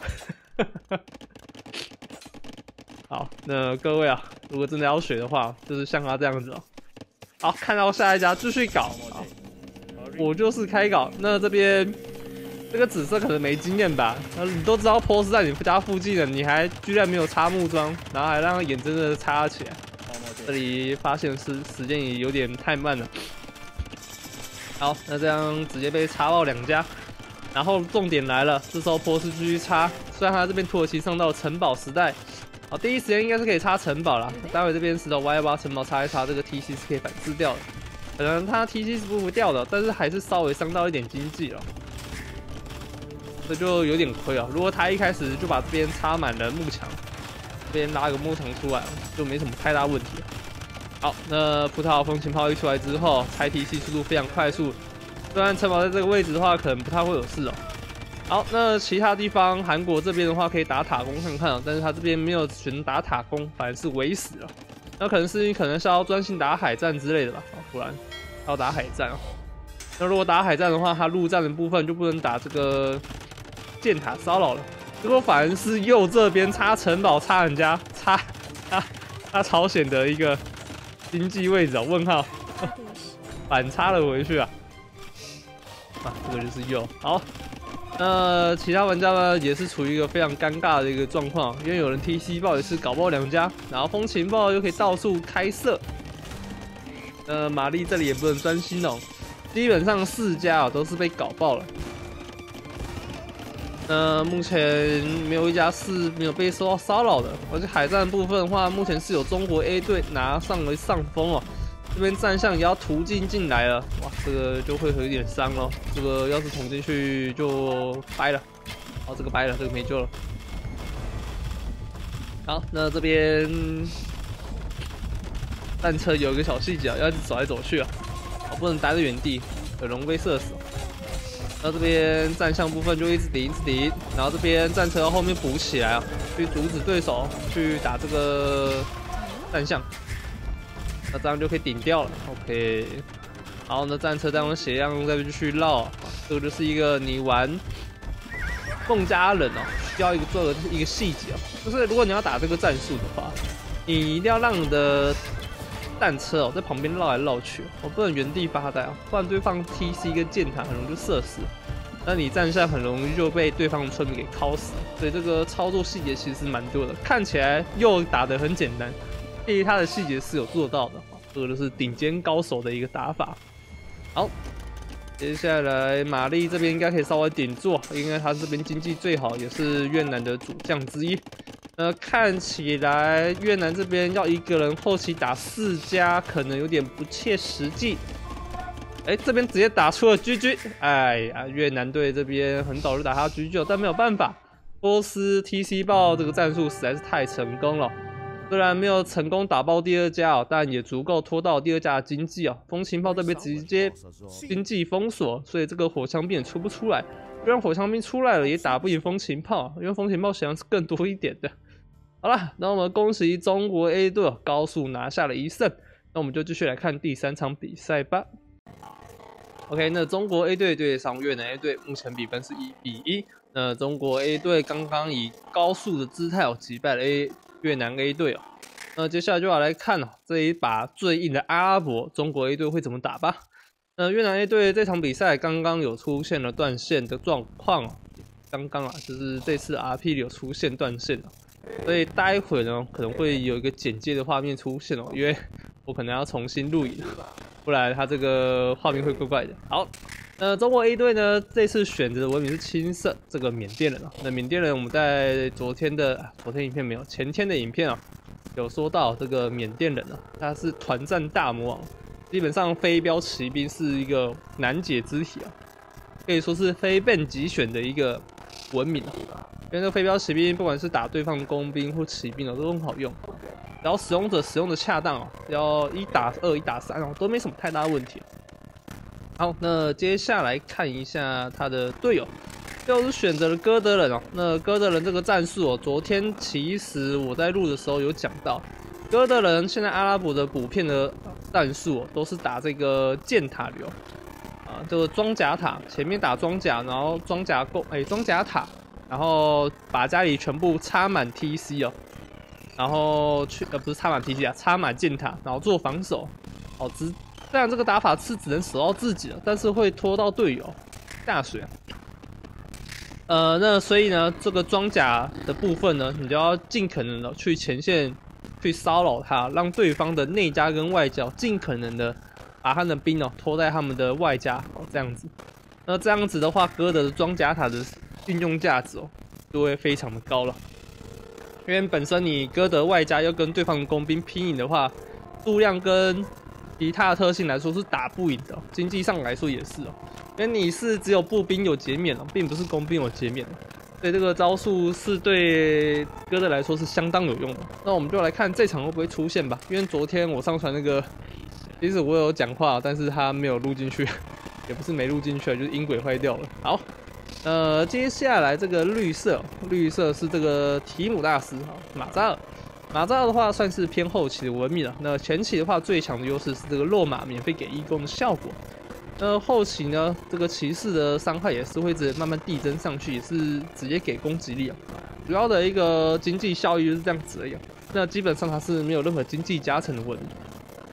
好，那各位啊，如果真的要学的话，就是像他这样子哦。好，看到下一家继续搞，好，我就是开搞。那这边。这个紫色可能没经验吧？那你都知道波斯在你家附近了，你还居然没有插木桩，然后还让眼睁睁的插起来。这里发现时时间也有点太慢了。好，那这样直接被插爆两家。然后重点来了，这时候波斯继续插，虽然他这边土耳其上到了城堡时代，好，第一时间应该是可以插城堡啦。待会这边石头挖一挖城堡插一插，这个 T C 是可以反制掉的。可能他 T C 是不掉的，但是还是稍微伤到一点经济了。这就有点亏啊！如果他一开始就把这边插满了幕墙，这边拉个幕墙出来，就没什么太大问题了。好，那葡萄风琴炮一出来之后，拆 T C 速度非常快速。虽然城堡在这个位置的话，可能不太会有事哦。好，那其他地方韩国这边的话可以打塔攻看看啊，但是他这边没有选打塔攻，反而是围死了。那可能是你可能是要专心打海战之类的吧？哦，不然要打海战啊。那如果打海战的话，他陆战的部分就不能打这个。箭塔骚扰了，结果反而是右这边插城堡插人家插插插朝鲜的一个经济位置哦，问号， 反插了回去啊！啊，这个就是右。好，那其他玩家呢也是处于一个非常尴尬的一个状况，因为有人 T C 爆也是搞爆两家，然后风情爆又可以到处开射。呃，玛丽这里也不能专心哦，基本上四家哦都是被搞爆了。那目前没有一家是没有被受到骚扰的，而且海战部分的话，目前是有中国 A 队拿上了上风哦。这边战象也要突进进来了，哇，这个就会有一点伤咯。这个要是捅进去就掰了，好，这个掰了，这个没救了。好，那这边战车有一个小细节啊，要一直走来走去啊，我不能待在原地，很容易被射死。那这边战象部分就一直顶，一直顶，然后这边战车要后面补起来啊，去阻止对手去打这个战象。那这样就可以顶掉了 ，OK。好，那战车再用血量再继续绕，这个就是一个你玩孟加人哦，需要一个做的一个细节哦，就是如果你要打这个战术的话，你一定要让你的战车哦在旁边绕来绕去，我不能原地发呆哦，不然对方 T C 跟箭塔很容易就射死，那你站下很容易就被对方的村民给敲死，所以这个操作细节其实蛮多的，看起来又打得很简单。其实他的细节是有做到的，这个就是顶尖高手的一个打法。好，接下来玛丽这边应该可以稍微顶住，因为他这边经济最好，也是越南的主将之一。呃，看起来越南这边要一个人后期打四家，可能有点不切实际。哎，这边直接打出了 G G， 哎呀，越南队这边很早就打他 G G 了，但没有办法，波斯 T C 爆这个战术实在是太成功了。虽然没有成功打爆第二家哦，但也足够拖到第二家的经济哦。风情炮这边直接经济封锁，所以这个火枪兵也出不出来。虽然火枪兵出来了，也打不赢风情炮，因为风情炮血量是更多一点的。好了，那我们恭喜中国 A 队高速拿下了一胜。那我们就继续来看第三场比赛吧。OK， 那中国 A 队对上越南 A 队，目前比分是一比一。那中国 A 队刚刚以高速的姿态哦击败了 A。越南 A 队哦，那接下来就要来看哦这一把最硬的阿拉伯，中国 A 队会怎么打吧？那越南 A 队这场比赛刚刚有出现了断线的状况哦，刚刚啊，就是这次 R P 里有出现断线哦，所以待会呢可能会有一个简介的画面出现哦，因为我可能要重新录影，不然它这个画面会怪怪的。好。那中国 A 队呢？这次选择的文明是青色，这个缅甸人啊。那缅甸人，我们在昨天的、啊、昨天影片没有，前天的影片啊，有说到这个缅甸人啊，他是团战大魔王，基本上飞镖骑兵是一个难解之题啊，可以说是非变即选的一个文明啊。因为这个飞镖骑兵不管是打对方的工兵或骑兵哦，都很好用，然后使用者使用的恰当哦，要一打二、一打三哦，都没什么太大问题。好，那接下来看一下他的队友，队友是选择了哥德人哦。那哥德人这个战术哦，昨天其实我在录的时候有讲到，哥德人现在阿拉伯的补片的战术哦，都是打这个箭塔流啊，这个装甲塔，前面打装甲，然后装甲构哎装甲塔，然后把家里全部插满 T C 哦，然后去呃不是插满 T C 啊，插满箭塔，然后做防守，哦只。虽然这个打法是只能守到自己了，但是会拖到队友下水啊。呃，那所以呢，这个装甲的部分呢，你就要尽可能的去前线去骚扰他，让对方的内家跟外交尽可能的把他的兵哦拖在他们的外家哦，这样子。那这样子的话，哥德的装甲塔的运用价值哦就会非常的高了，因为本身你哥德外家要跟对方的工兵拼赢的话，数量跟其他的特性来说是打不赢的、哦，经济上来说也是哦，因为你是只有步兵有减免哦，并不是工兵有减免，所以这个招数是对哥德来说是相当有用的。那我们就来看这场会不会出现吧，因为昨天我上传那个，其实我有讲话，但是他没有录进去，也不是没录进去，就是音轨坏掉了。好，呃，接下来这个绿色，绿色是这个提姆大师哈，马扎尔。马扎尔的话算是偏后期的文明了，那前期的话最强的优势是这个肉马免费给义工的效果。那后期呢，这个骑士的伤害也是会一直慢慢递增上去，也是直接给攻击力啊。主要的一个经济效益就是这样子而已、啊。那基本上它是没有任何经济加成的文明。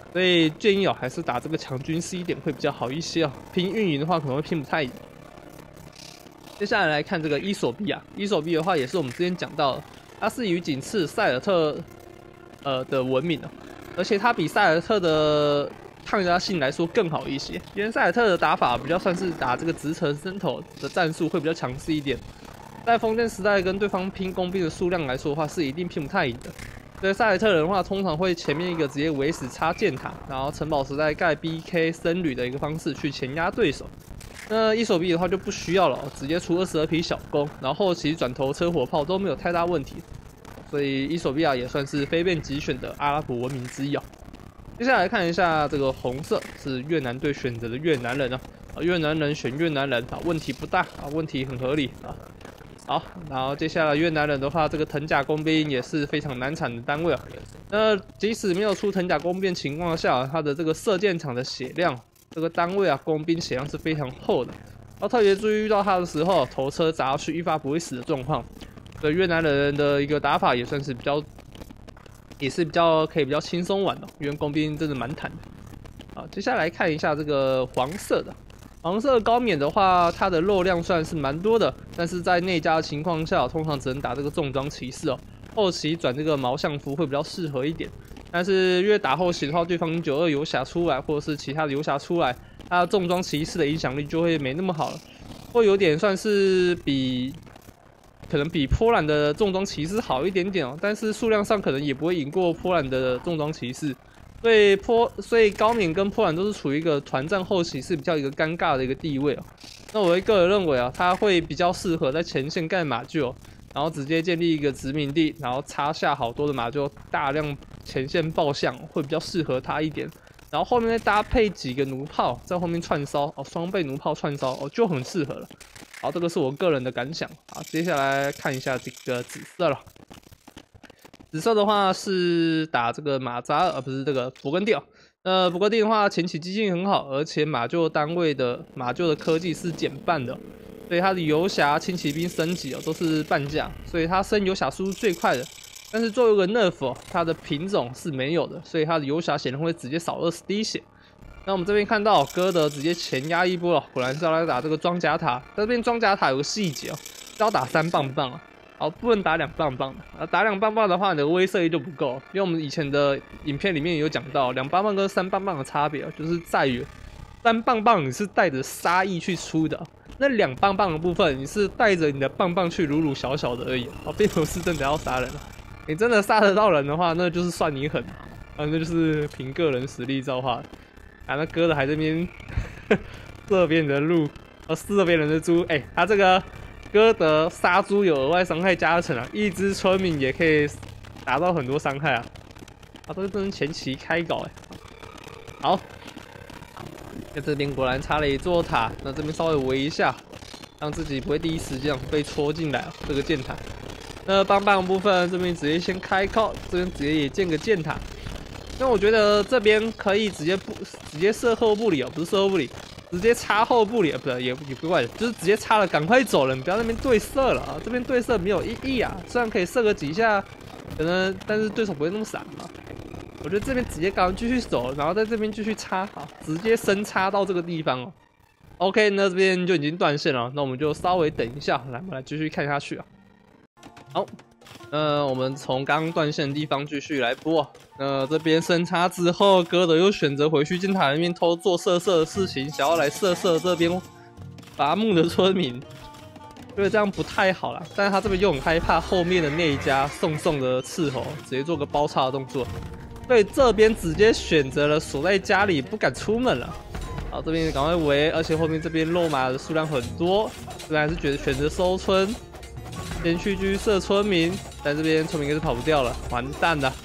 所以建议哦，还是打这个强军 C 点会比较好一些哦。拼运营的话，可能会拼不太赢。接下来来看这个伊索比亚，伊索比亚的话也是我们之前讲到的，它是以仅次塞尔特呃的文明哦，而且它比塞尔特的抗压性来说更好一些。因为塞尔特的打法比较算是打这个直城伸头的战术会比较强势一点，在封建时代跟对方拼工兵的数量来说的话，是一定拼不太赢的。对塞尔特人的话，通常会前面一个直接围死插箭塔，然后城堡时代盖 B K 僧侣的一个方式去前压对手。那伊索比的话就不需要了，直接出二十二匹小弓，然后后期转头车火炮都没有太大问题。所以伊索比亚也算是非变即选的阿拉伯文明之一哦。接下来看一下这个红色是越南队选择的越南人啊，越南人选越南人啊，问题不大啊，问题很合理啊。好，然后接下来越南人的话，这个藤甲工兵也是非常难产的单位啊。那即使没有出藤甲工兵情况下，它的这个射箭场的血量，这个单位啊，工兵血量是非常厚的。要特别注意遇到它的时候，头车砸下去一发不会死的状况。对越南人的一个打法也算是比较，也是比较可以比较轻松玩的，因为工兵真的蛮坦的。好，接下来看一下这个黄色的。黄色高冕的话，它的肉量虽然是蛮多的，但是在内家的情况下，通常只能打这个重装骑士哦。后期转这个毛相服会比较适合一点。但是越打后期的话，对方九二游侠出来，或者是其他的游侠出来，它的重装骑士的影响力就会没那么好了，会有点算是比可能比波兰的重装骑士好一点点哦，但是数量上可能也不会赢过波兰的重装骑士。所以波，所以高冕跟波兰都是处于一个团战后期是比较一个尴尬的一个地位哦。那我个人认为啊，他会比较适合在前线盖马厩，然后直接建立一个殖民地，然后插下好多的马厩，大量前线爆象，会比较适合他一点。然后后面再搭配几个弩炮在后面串烧哦，双倍弩炮串烧哦，就很适合了。好，这个是我个人的感想。好，接下来看一下这个紫色了。紫色的话是打这个马扎尔，而不是这个勃艮第哦。那勃艮第的话，前期基金很好，而且马厩单位的马厩的科技是减半的，所以它的游侠、轻骑兵升级哦都是半价，所以它升游侠速度最快的。但是作为一个 nerf 哦，它的品种是没有的，所以它的游侠显然会直接少二十滴血。那我们这边看到哥德直接前压一波了，果然是要来打这个装甲塔。但这边装甲塔有个细节哦，是要打三棒棒啊。好，不能打两棒棒的。啊，打两棒棒的话，你的威慑力就不够。因为我们以前的影片里面有讲到，两棒棒跟三棒棒的差别，就是在于三棒棒你是带着杀意去出的，那两棒棒的部分你是带着你的棒棒去鲁鲁小小的而已。哦，并不是真的要杀人。你真的杀得到人的话，那就是算你狠，啊，那就是凭个人实力造化。啊，那哥的还这边射别人的鹿，哦，射别人的猪，哎、欸，他这个。哥德杀猪有额外伤害加成啊，一只村民也可以达到很多伤害啊！啊，都是真前期开搞哎。好，在这边果然插了一座塔，那这边稍微围一下，让自己不会第一时间被戳进来这个箭塔。那棒棒部分这边直接先开靠，这边直接也建个箭塔。那我觉得这边可以直接不直接射后部里哦，不是射后部里。直接插后部里，不是也也不怪，就是直接插了，赶快走人，不要那边对射了啊！这边对射没有意义啊，虽然可以射个几下，可能但是对手不会那么傻啊。我觉得这边直接赶快继续走，然后在这边继续插，好，直接深插到这个地方哦。OK， 那这边就已经断线了，那我们就稍微等一下，来，我们来继续看下去啊。好。那我们从刚刚断线的地方继续来播。那这边深插之后，哥德又选择回去箭塔那边偷做色色的事情，想要来射射这边伐木的村民，觉得这样不太好啦。但是他这边又很害怕后面的那一家送送的斥候，直接做个包插的动作，所以这边直接选择了锁在家里，不敢出门了。好，这边赶快围，而且后面这边肉马的数量很多，这边还是觉得选择收村。先去继续射村民，但这边村民应该是跑不掉了，完蛋了。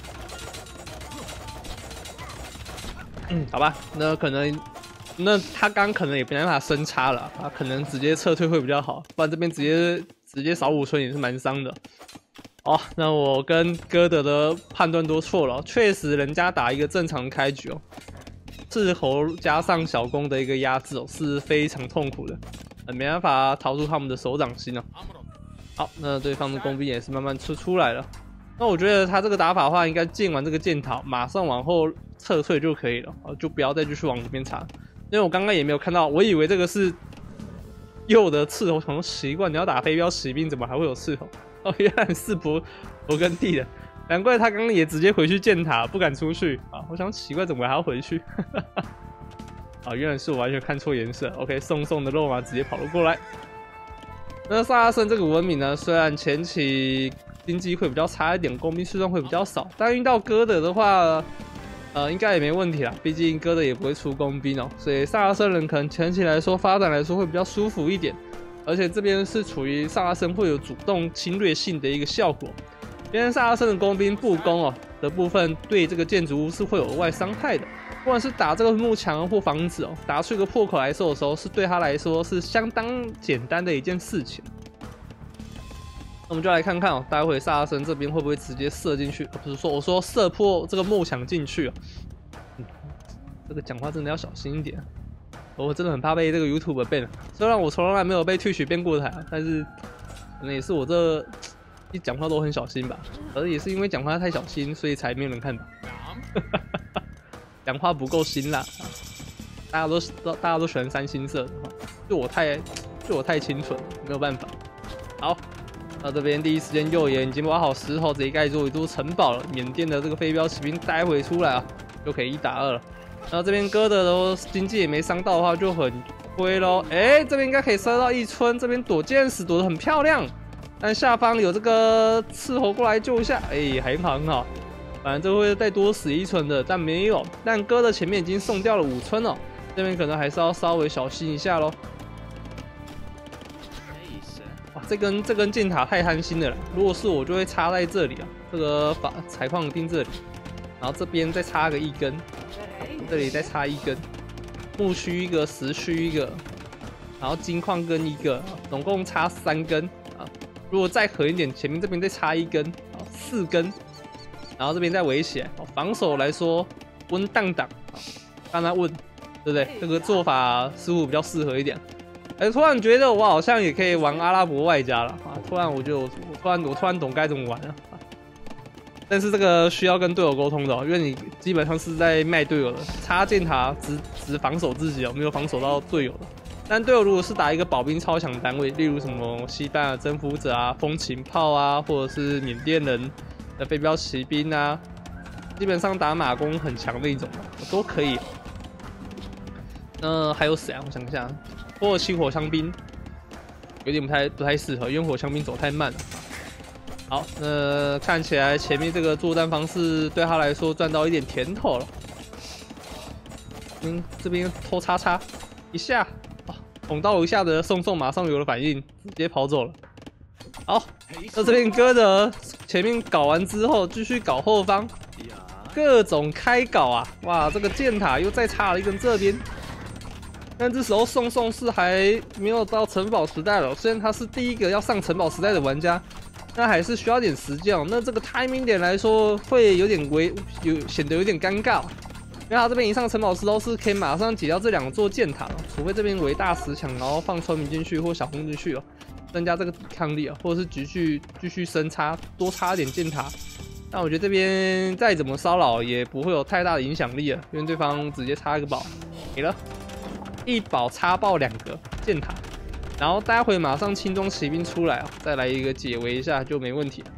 嗯，好吧，那可能，那他刚可能也没办法深插了，他可能直接撤退会比较好，不然这边直接直接扫五村也是蛮伤的。哦，那我跟哥德的判断都错了，确实人家打一个正常开局哦，斥候加上小弓的一个压制哦，是非常痛苦的，没办法逃出他们的手掌心哦。好，那对方的工兵也是慢慢出出来了。 那我觉得他这个打法的话，应该建完这个箭塔，马上往后撤退就可以了，就不要再继续往里面插。因为我刚刚也没有看到，我以为这个是右的斥候，从习惯你要打飞镖骑兵，怎么还会有斥候？哦，原来是勃勃艮第的，难怪他刚刚也直接回去建塔，不敢出去啊！我想奇怪，怎么还要回去？啊，原来是我完全看错颜色。OK， 送送的肉马直接跑了过来。那萨拉森这个文明呢，虽然前期经济会比较差一点，工兵数量会比较少，但遇到哥德的话，呃，应该也没问题啦。毕竟哥德也不会出工兵哦，所以萨拉森人可能前期来说发展来说会比较舒服一点。而且这边是处于萨拉森会有主动侵略性的一个效果，因为萨拉森的工兵步攻哦的部分对这个建筑物是会有额外伤害的。不管是打这个幕墙或房子哦，打出一个破口来说的时候，是对他来说是相当简单的一件事情。那我们就来看看哦，待会萨拉森这边会不会直接射进去？不是说我说射破这个幕墙进去哦、嗯。这个讲话真的要小心一点，我真的很怕被这个 YouTube ban。虽然我从来没有被 Twitch ban过台，但是可能也是我这一讲话都很小心吧。而也是因为讲话太小心，所以才没有人看吧。讲话不够辛辣，大家都大家都喜欢三星色的，就我太就我太清纯，没有办法。好。到这边第一时间右眼已经挖好石头，直接盖住一座城堡了。缅甸的这个飞镖骑兵待会出来啊，就可以一打二了。然后这边哥德的经济也没伤到的话，就很亏咯。哎、欸，这边应该可以射到一村，这边躲箭矢躲得很漂亮。但下方有这个斥候过来救一下，哎、欸，很好很好。反正这会再多死一村的，但没有。但哥的前面已经送掉了五村了，这边可能还是要稍微小心一下咯。哇，这根这根箭塔太贪心了啦！如果是我，就会插在这里啊，这个法采矿钉这里，然后这边再插个一根，这里再插一根，木须一个，石须一个，然后金矿根一个，总共插三根啊。如果再狠一点，前面这边再插一根，啊，四根，然后这边再围起来。防守来说，温当当，让他问，对不对？这个做法似乎比较适合一点。哎、欸，突然觉得我好像也可以玩阿拉伯外加了啊！突然我觉得我我突然我突然懂该怎么玩了啊！但是这个需要跟队友沟通的、哦，因为你基本上是在卖队友的，插箭塔只只防守自己哦，没有防守到队友的。但队友如果是打一个保兵超强单位，例如什么西班牙征服者啊、风琴炮啊，或者是缅甸人的飞镖骑兵啊，基本上打马弓很强的一种都可以。那还有谁啊？我想一下。土耳其火枪兵有点不太不太适合，因为火枪兵走太慢了。好，那看起来前面这个作战方式对他来说赚到一点甜头了。嗯，这边偷叉叉一下，哦，捅到一下的宋宋马上有了反应，直接跑走了。好，那这边哥德前面搞完之后，继续搞后方，各种开搞啊！哇，这个箭塔又再插了一根这边。但这时候宋宋是还没有到城堡时代了，虽然他是第一个要上城堡时代的玩家，那还是需要点时间哦。那这个 timing 点来说，会有点微有显得有点尴尬，因为他这边一上城堡时候是可以马上解掉这两座箭塔，除非这边围大石墙，然后放村民进去或小红进去哦，增加这个抵抗力啊，或者是继续继续深插多插一点箭塔。但我觉得这边再怎么骚扰也不会有太大的影响力了，因为对方直接插一个宝没了。一宝插爆两个箭塔，然后待会马上轻装骑兵出来啊，再来一个解围一下就没问题了。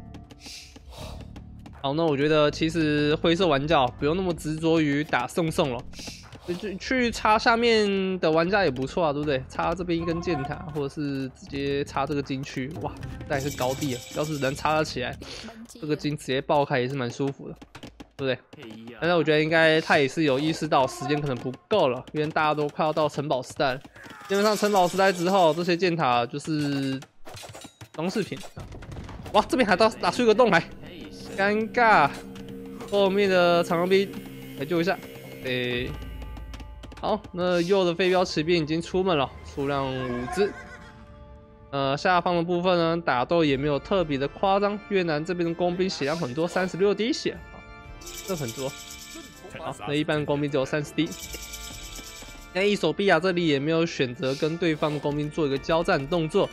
好，那我觉得其实灰色玩家不用那么执着于打宋宋了，去插下面的玩家也不错啊，对不对？插这边一根箭塔，或者是直接插这个金区，哇，那也是高地啊！要是能插得起来，这个金直接爆开也是蛮舒服的。对不对？但是我觉得应该他也是有意识到时间可能不够了，因为大家都快要到城堡时代了。基本上城堡时代之后，这些箭塔就是装饰品。哇，这边还打打出一个洞来，尴尬。后面的长枪兵来救一下。诶，好，那右的飞镖骑兵已经出门了，数量五只。呃，下方的部分呢，打斗也没有特别的夸张。越南这边的工兵血量很多，三十六滴血。这很多，好，那一般工兵只有三十滴。那伊索比亚这里也没有选择跟对方的工兵做一个交战动作，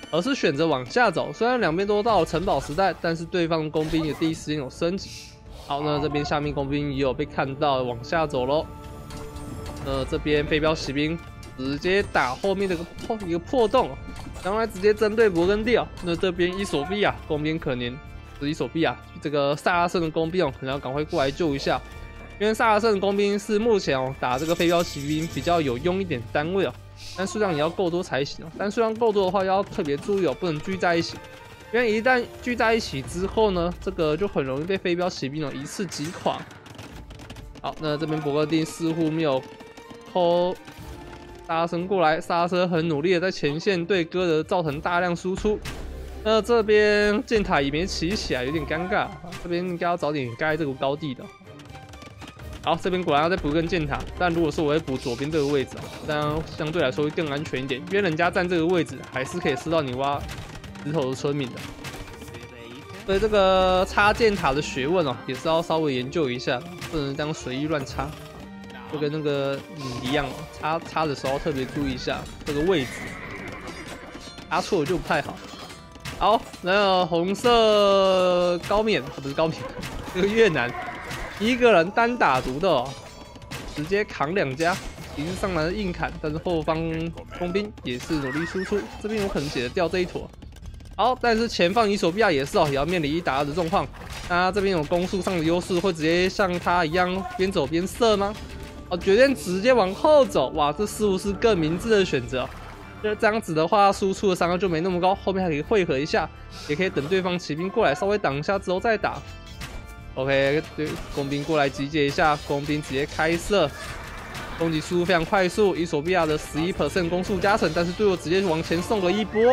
而是选择往下走。虽然两边都到了城堡时代，但是对方工兵也第一时间有升级。好，那这边下面工兵也有被看到往下走喽。呃，这边飞镖骑兵直接打后面的一个破一个破洞，然后来直接针对勃艮第哦。那这边伊索比亚工兵可怜，伊索比亚这个萨拉森的工兵哦，可能要赶快过来救一下。 因为萨拉森的工兵是目前哦打这个飞镖骑兵比较有用一点单位哦，但数量也要够多才行哦。但数量够多的话，要特别注意哦，不能聚在一起，因为一旦聚在一起之后呢，这个就很容易被飞镖骑兵哦一次击垮。好，那这边勃艮第似乎没有偷萨拉森过来，萨拉森很努力的在前线对哥德造成大量输出。那这边箭塔也没起起来，有点尴尬。这边应该要早点盖这个高地的。 好，这边果然要再补根箭塔，但如果说我会补左边这个位置啊，这样相对来说会更安全一点，因为人家站这个位置还是可以吃到你挖石头的村民的。所以这个插箭塔的学问哦，也是要稍微研究一下，不能这样随意乱插，就跟那个嗯一样哦，插插的时候特别注意一下这个位置，插错了就不太好。好，然后红色高冕不是高冕，这个越南。 一个人单打独斗、哦，直接扛两家，骑士上来硬砍，但是后方工兵也是努力输出，这边有可能解得掉这一坨。好，但是前方伊索比亚也是哦，也要面临一打二的状况。那这边有攻速上的优势，会直接像他一样边走边射吗？哦，决定直接往后走，哇，这似乎是更明智的选择。就这样子的话，输出的伤害就没那么高，后面还可以汇合一下，也可以等对方骑兵过来稍微挡一下之后再打。 OK， 对，工兵过来集结一下，工兵直接开射，攻击速度非常快速。伊索比亚的 百分之十一 攻速加成，但是队友直接往前送了一波。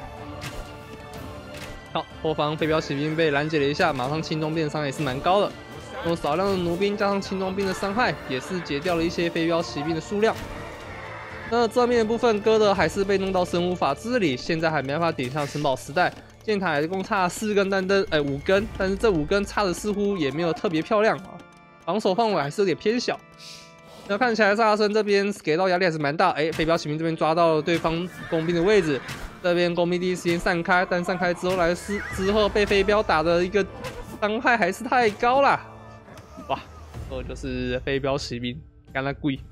好，后方飞镖骑兵被拦截了一下，马上轻装兵的伤害也是蛮高的。用少量的弩兵加上轻装兵的伤害，也是截掉了一些飞镖骑兵的数量。那正面的部分，哥德还是被弄到生无法自理，现在还没办法顶上城堡时代。 箭塔一共差四根弹灯，哎，五根，但是这五根差的似乎也没有特别漂亮啊，防守范围还是有点偏小。那看起来萨拉森这边给到压力还是蛮大，哎，飞镖骑兵这边抓到了对方工兵的位置，这边工兵第一时间散开，但散开之后来是之后被飞镖打的一个伤害还是太高啦，哇，这就是飞镖骑兵，干他贵。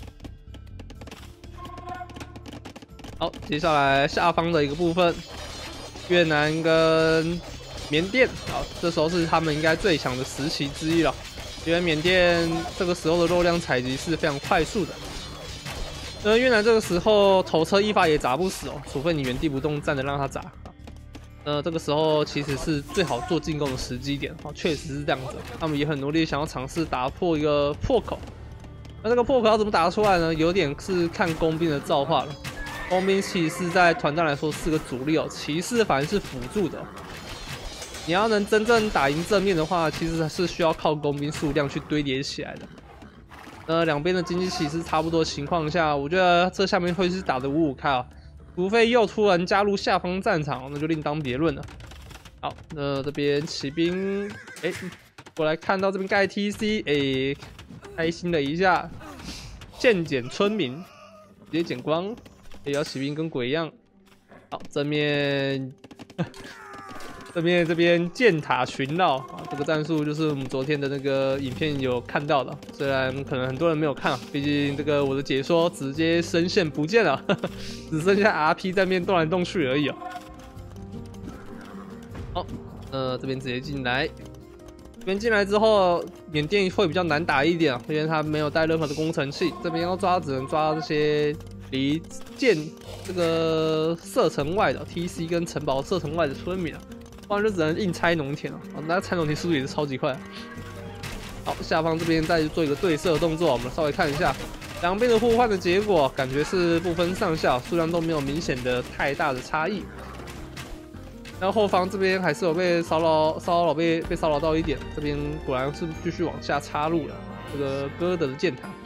好，接下来下方的一个部分。 越南跟缅甸，好，这时候是他们应该最强的时期之一了。因为缅甸这个时候的肉量采集是非常快速的，呃，越南这个时候头车一发也砸不死哦，除非你原地不动站着让它砸。呃，这个时候其实是最好做进攻的时机点，哦，确实是这样子。他们也很努力想要尝试打破一个破口，那这个破口要怎么打出来呢？有点是看工兵的造化了。 工兵其实在团战来说是个主力哦，骑士反而是辅助的、哦。你要能真正打赢正面的话，其实是需要靠工兵数量去堆叠起来的。呃，两边的经济骑士差不多情况下，我觉得这下面会是打的五五开啊，除非又突然加入下方战场，那就另当别论了。好，那这边骑兵，哎、欸，过来看到这边盖 T C， 哎、欸，开心了一下，渐减村民，直接减光。 飞镖骑兵跟鬼一样。好，正面，正面这边箭塔群绕啊，这个战术就是我们昨天的那个影片有看到的，虽然可能很多人没有看，毕竟这个我的解说直接声线不见了，呵呵只剩下 R P 在面动来动去而已哦。好，呃，这边直接进来，这边进来之后，缅甸会比较难打一点，因为他没有带任何的工程器，这边要抓只能抓这些。 离箭这个射程外的 T C 跟城堡射程外的村民啊，不然就只能硬拆农田了。哦，那拆农田速度也是超级快。好，下方这边再做一个对射的动作，我们稍微看一下两边的互换的结果，感觉是不分上下，数量都没有明显的太大的差异。然后后方这边还是有被骚扰，骚扰被被骚扰到一点，这边果然是继续往下插入了这个哥德的箭塔。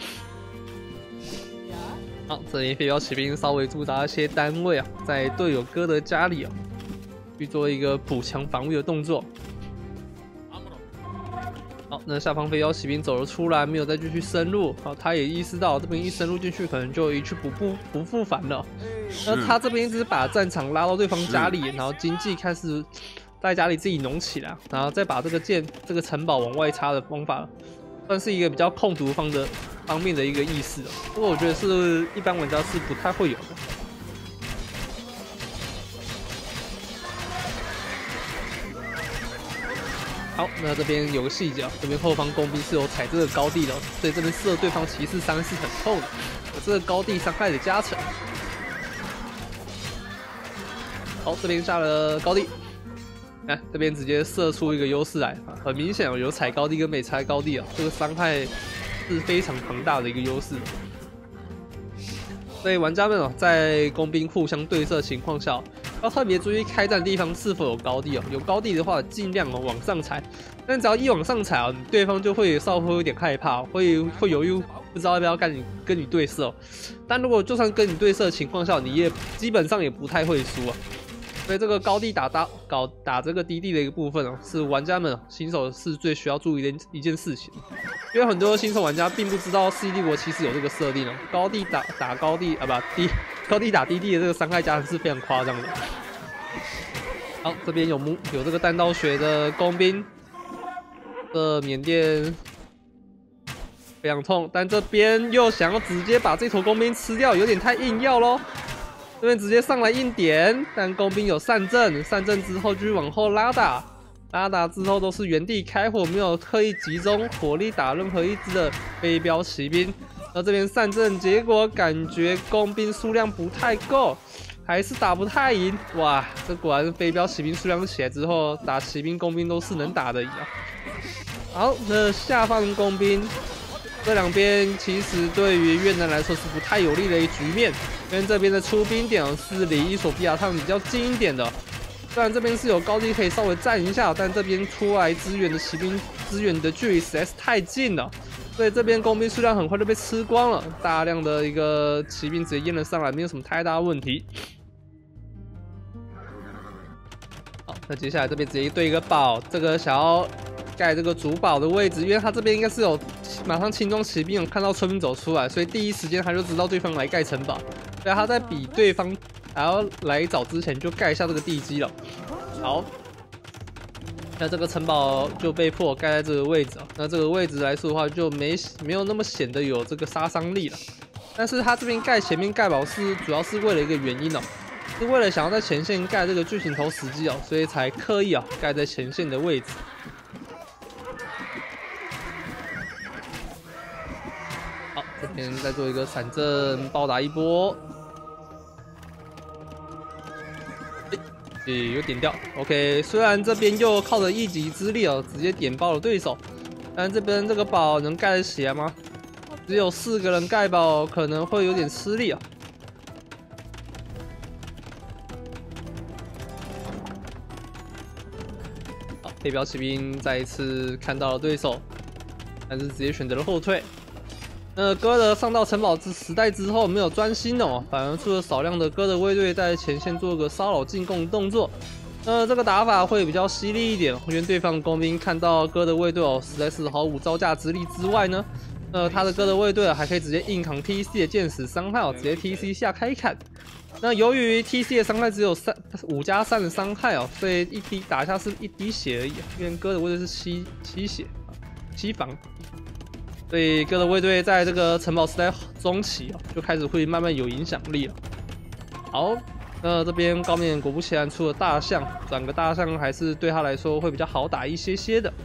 好，这里飞镖骑兵稍微驻扎一些单位啊，在队友哥德家里啊，去做一个补强防御的动作。 好，那下方飞镖骑兵走了出来，没有再继续深入。好，他也意识到这边一深入进去，可能就一去不复不复返了。那他这边一直把战场拉到对方家里，然后经济开始在家里自己农起来，然后再把这个剑、这个城堡往外插的方法，算是一个比较控毒方的方面的一个意识哦。不过我觉得是一般玩家是不太会有的。 好，那这边有个细节啊，这边后方工兵是有踩这个高地的、哦，所以这边射对方骑士伤是很痛的，有这个高地伤害的加成。好，这边下了高地，看这边直接射出一个优势来，很明显哦，有踩高地跟没踩高地啊，这个伤害是非常庞大的一个优势。所以玩家们哦，在工兵互相对射的情况下，要特别注意开战的地方是否有高地哦。有高地的话，尽量哦往上踩。但只要一往上踩哦，对方就会稍微有点害怕，会会犹豫，不知道要不要跟你跟你对射哦。但如果就算跟你对射的情况下，你也基本上也不太会输啊。所以这个高地打打搞打这个低地的一个部分哦，是玩家们新手是最需要注意的一件事情。因为很多新手玩家并不知道《世纪帝国》其实有这个设定哦，高地打打高地啊，不低高地打低地的这个伤害加成是非常夸张的。好，这边有木有这个弹道学的工兵，这缅甸非常痛，但这边又想要直接把这头工兵吃掉，有点太硬要咯。这边直接上来硬点，但工兵有散阵，散阵之后继续往后拉打。 拉打之后都是原地开火，没有刻意集中火力打任何一支的飞镖骑兵。而这边散阵，结果感觉工兵数量不太够，还是打不太赢。哇，这果然飞镖骑兵数量起来之后，打骑兵、工兵都是能打得赢啊。好，那下方工兵这两边其实对于越南来说是不太有利的一局面，因为这边的出兵点是离伊索比亚趟比较近一点的。 虽然这边是有高地可以稍微站一下，但这边出来支援的骑兵支援的距离实在是太近了，所以这边工兵数量很快就被吃光了，大量的一个骑兵直接淹了上来，没有什么太大问题。好，那接下来这边直接对一个堡，这个想要盖这个主堡的位置，因为他这边应该是有马上轻装骑兵，有看到村民走出来，所以第一时间他就知道对方来盖城堡，所以他在比对方。 还要来找之前就盖一下这个地基了。好，那这个城堡就被迫盖在这个位置啊。那这个位置来说的话，就没没有那么显得有这个杀伤力了。但是他这边盖前面盖堡是主要是为了一个原因哦，是为了想要在前线盖这个巨型头时机哦，所以才刻意啊盖在前线的位置。好，这边再做一个闪阵暴打一波。 有点掉 ，OK。虽然这边又靠着一己之力哦，直接点爆了对手，但这边这个堡能盖得起来吗？只有四个人盖堡，可能会有点吃力啊。好，飞镖骑兵再一次看到了对手，但是直接选择了后退。 那哥德上到城堡之时代之后，没有专心哦，反而出了少量的哥德卫队在前线做个骚扰进攻动作。那这个打法会比较犀利一点，因为对方工兵看到哥德卫队哦，实在是毫无招架之力之外呢，呃，他的哥德卫队还可以直接硬扛 T C 的箭矢伤害哦，直接 T C 下开砍。那由于 T C 的伤害只有三五加三的伤害哦，所以一滴打下是一滴血而已，因为哥德卫队是七七血七防。 所以哥德卫队在这个城堡时代中期哦，就开始会慢慢有影响力了。好，那这边高面果不其然出了大象，转个大象还是对他来说会比较好打一些些的。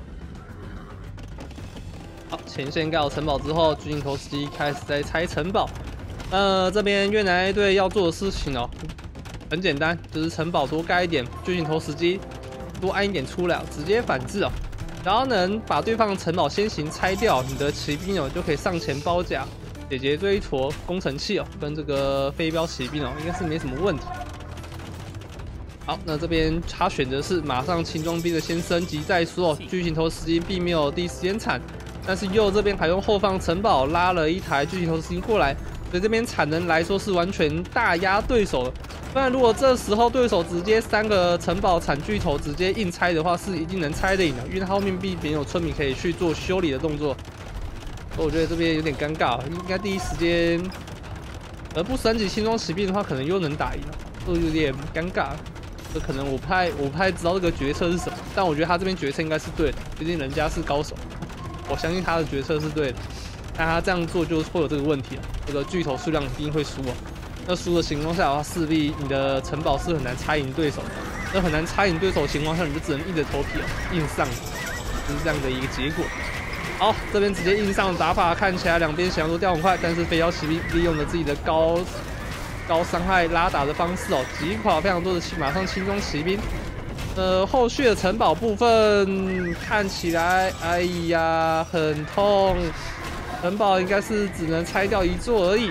好，前线盖好城堡之后，巨型投石机开始在拆城堡。那这边越南 A 队要做的事情哦，很简单，就是城堡多盖一点，巨型投石机多按一点出来，直接反制哦。 然后能把对方的城堡先行拆掉，你的骑兵哦就可以上前包夹，解决这一坨工程器哦，跟这个飞镖骑兵哦，应该是没什么问题。好，那这边他选择是马上轻装兵的先升级再说，巨型投石机并没有第一时间铲，但是右这边还用后方城堡拉了一台巨型投石机过来，所以这边产能来说是完全大压对手的。 不然如果这时候对手直接三个城堡产巨头直接硬拆的话，是一定能拆得赢的，因为他后面并没有村民可以去做修理的动作。所以我觉得这边有点尴尬，应该第一时间，而不升级轻装骑兵的话，可能又能打赢了，这有点尴尬。这可能我不太我不太知道这个决策是什么，但我觉得他这边决策应该是对的，毕竟人家是高手，我相信他的决策是对的。但他这样做就会有这个问题了，这个巨头数量一定会输哦。那输的情况下的话，势必你的城堡是很难拆赢对手的。那很难拆赢对手的情况下，你就只能硬着头皮哦，硬上，就是这样的一个结果。好，这边直接硬上的打法，看起来两边想要都掉很快，但是飞镖骑兵利用了自己的高高伤害拉打的方式哦，击垮非常多的马上轻装骑兵。呃，后续的城堡部分看起来，哎呀，很痛。城堡应该是只能拆掉一座而已。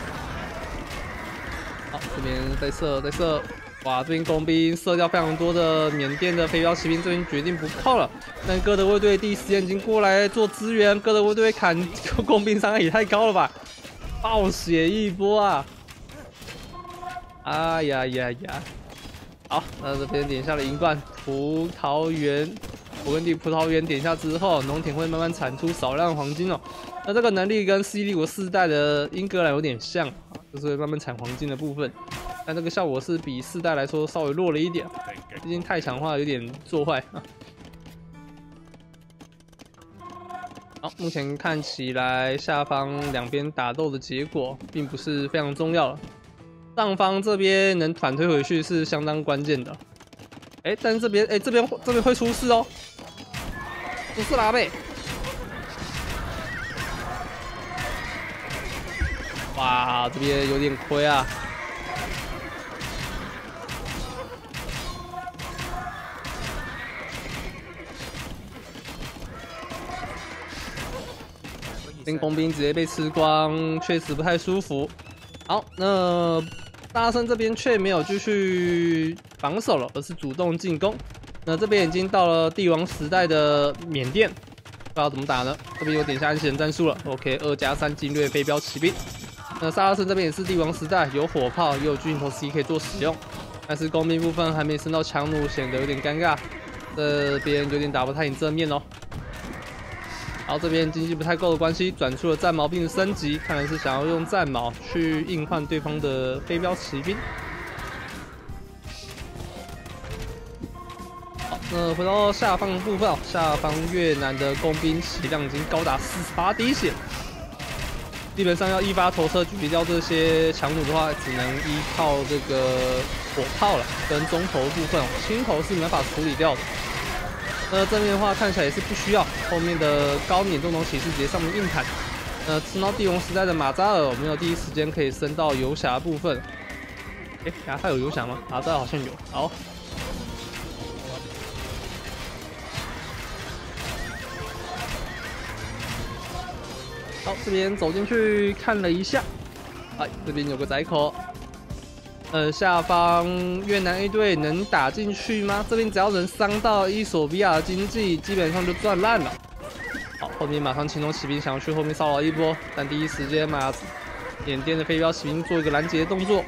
好，这边再射再射，哇，这边工兵射掉非常多的缅甸的飞镖骑兵，这边决定不靠了。但哥德卫队第一时间已经过来做支援，哥德卫队砍工兵伤害也太高了吧，暴血一波啊！哎呀呀呀！好，那这边点下了银冠，葡萄园，勃艮第葡萄园点下之后，农田会慢慢产出少量黄金哦。那这个能力跟 C 帝国四代的英格兰有点像啊，就是会慢慢产黄金的部分。但这个效果是比四代来说稍微弱了一点，毕竟太强的话有点做坏啊。好，目前看起来下方两边打斗的结果并不是非常重要了。上方这边能反推回去是相当关键的。哎、欸，但是这边哎、欸、这边这边会出事哦，出事啦呗！哇，这边有点亏啊。兵工兵直接被吃光，确实不太舒服。好，那大圣这边却没有继续防守了，而是主动进攻。那这边已经到了帝王时代的缅甸，不知道怎么打呢？这边有点下安息人战术了。OK， 二加三精锐飞镖骑兵。那萨拉森这边也是帝王时代，有火炮，也有巨型头 C 可以做使用，但是工兵部分还没升到强弩，显得有点尴尬。这边有点打不太赢正面哦。然后这边经济不太够的关系，转出了战矛兵的升级，看来是想要用战矛去硬换对方的飞镖骑兵。好，那回到下方的部分，下方越南的工兵血量已经高达四十八滴血，基本上要一发投射举掉这些强弩的话，只能依靠这个火炮了，跟中投部分，轻投是没办法处理掉的。那正面的话看起来也是不需要，后面的高免重装骑士直接上面硬砍。呃，升到帝王时代的马扎尔没有第一时间可以升到游侠部分。哎、欸，牙他有游侠吗？马扎尔好像有。好，好，这边走进去看了一下，哎，这边有个窄口。呃，下方越南 A 队能打进去吗？这边只要能伤到伊索比亚的经济，基本上就赚烂了。好，后面马上轻装骑兵想要去后面骚扰一波，但第一时间马缅甸的飞镖骑兵做一个拦截的动作。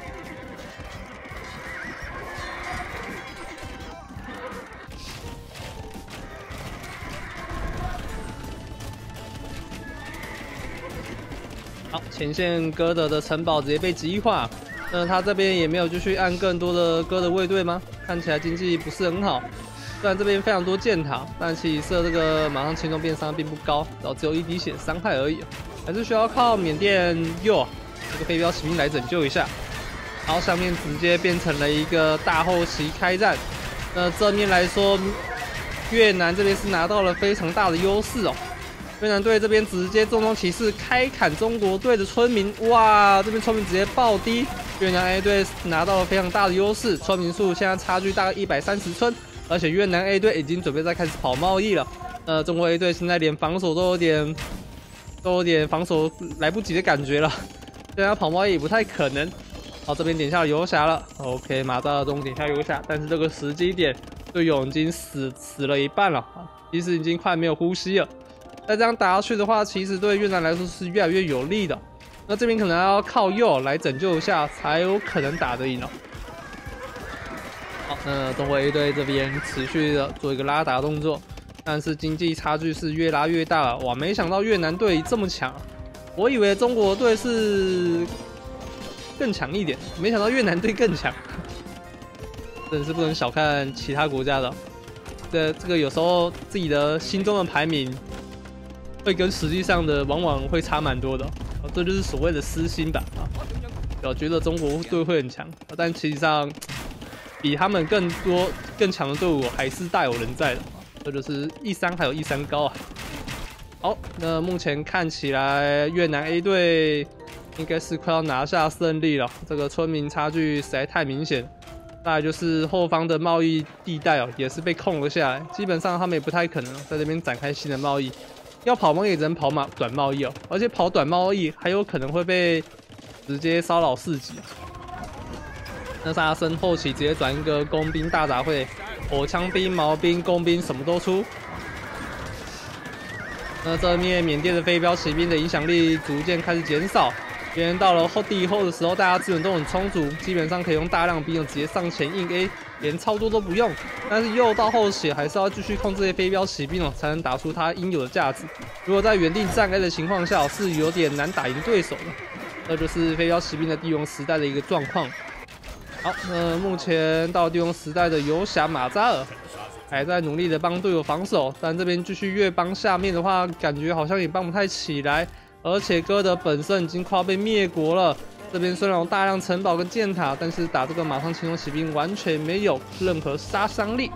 好，前线哥德的城堡直接被击垮。那他这边也没有继续按更多的哥的卫队吗？看起来经济不是很好。虽然这边非常多箭塔，但其实射这个马上轻装变伤并不高，然后只有一滴血伤害而已，还是需要靠缅甸右这个飞镖骑兵来拯救一下。然后上面直接变成了一个大后期开战。那正面来说，越南这边是拿到了非常大的优势哦。越南队这边直接重装骑士开砍中国队的村民，哇，这边村民直接暴跌。越南 A 队拿到了非常大的优势，村民数现在差距大概一百三十村，而且越南 A 队已经准备在开始跑贸易了。呃，中国 A 队现在连防守都有点都有点防守来不及的感觉了，现在跑贸易也不太可能。好，这边点下了游侠了 ，OK， 马扎尔中点下游侠，但是这个时机点队友已经死死了一半了，其实已经快没有呼吸了。再这样打下去的话，其实对越南来说是越来越有利的。那这边可能要靠右来拯救一下，才有可能打得赢哦。 好，那中国 A 队这边持续的做一个拉打动作，但是经济差距是越拉越大了。哇，没想到越南队这么强，我以为中国队是更强一点，没想到越南队更强，真的是不能小看其他国家的。这这个有时候自己的心中的排名会跟实际上的往往会差蛮多的，哦、这就是所谓的私心吧啊。我觉得中国队会很强，但其实上。比他们更多、更强的队伍还是大有人在的，这就是一山还有一山高啊。好，那目前看起来越南 A 队应该是快要拿下胜利了，这个村民差距实在太明显。再来就是后方的贸易地带哦，也是被控了下来，基本上他们也不太可能在这边展开新的贸易，要跑贸易也只能跑马短贸易哦，而且跑短贸易还有可能会被直接骚扰市集。那萨拉森后期直接转一个工兵大杂烩，火枪兵、毛兵、工兵什么都出。那这面缅甸的飞镖骑兵的影响力逐渐开始减少，别人到了后地后的时候，大家资源都很充足，基本上可以用大量兵直接上前硬 A， 连操作都不用。但是又到后期还是要继续控制这些飞镖骑兵哦，才能打出它应有的价值。如果在原地站 A 的情况下，是有点难打赢对手的。这就是飞镖骑兵的帝王时代的一个状况。好，那目前到帝王时代的游侠马扎尔还在努力的帮队友防守，但这边继续越帮下面的话，感觉好像也帮不太起来。而且哥德本身已经快要被灭国了，这边虽然有大量城堡跟箭塔，但是打这个马上轻松骑兵完全没有任何杀伤力。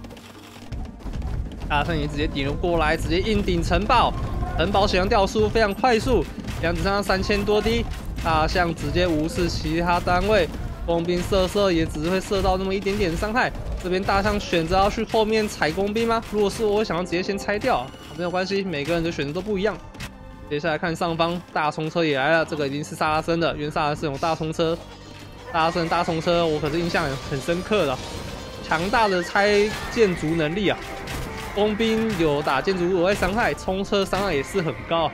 大圣也直接顶了过来，直接硬顶城堡，城堡血量掉速非常快速，量只剩下三千多滴。大象直接无视其他单位。工兵射射也只会射到那么一点点伤害，这边大象选择要去后面踩工兵吗？如果是我，会想要直接先拆掉，没有关系，每个人的选择都不一样。接下来看上方大冲车也来了，这个已经是萨拉森的，因为萨拉森有大冲车，萨拉森大冲车我可是印象很深刻的，强大的拆建筑能力啊！工兵有打建筑物额外伤害，冲车伤害也是很高。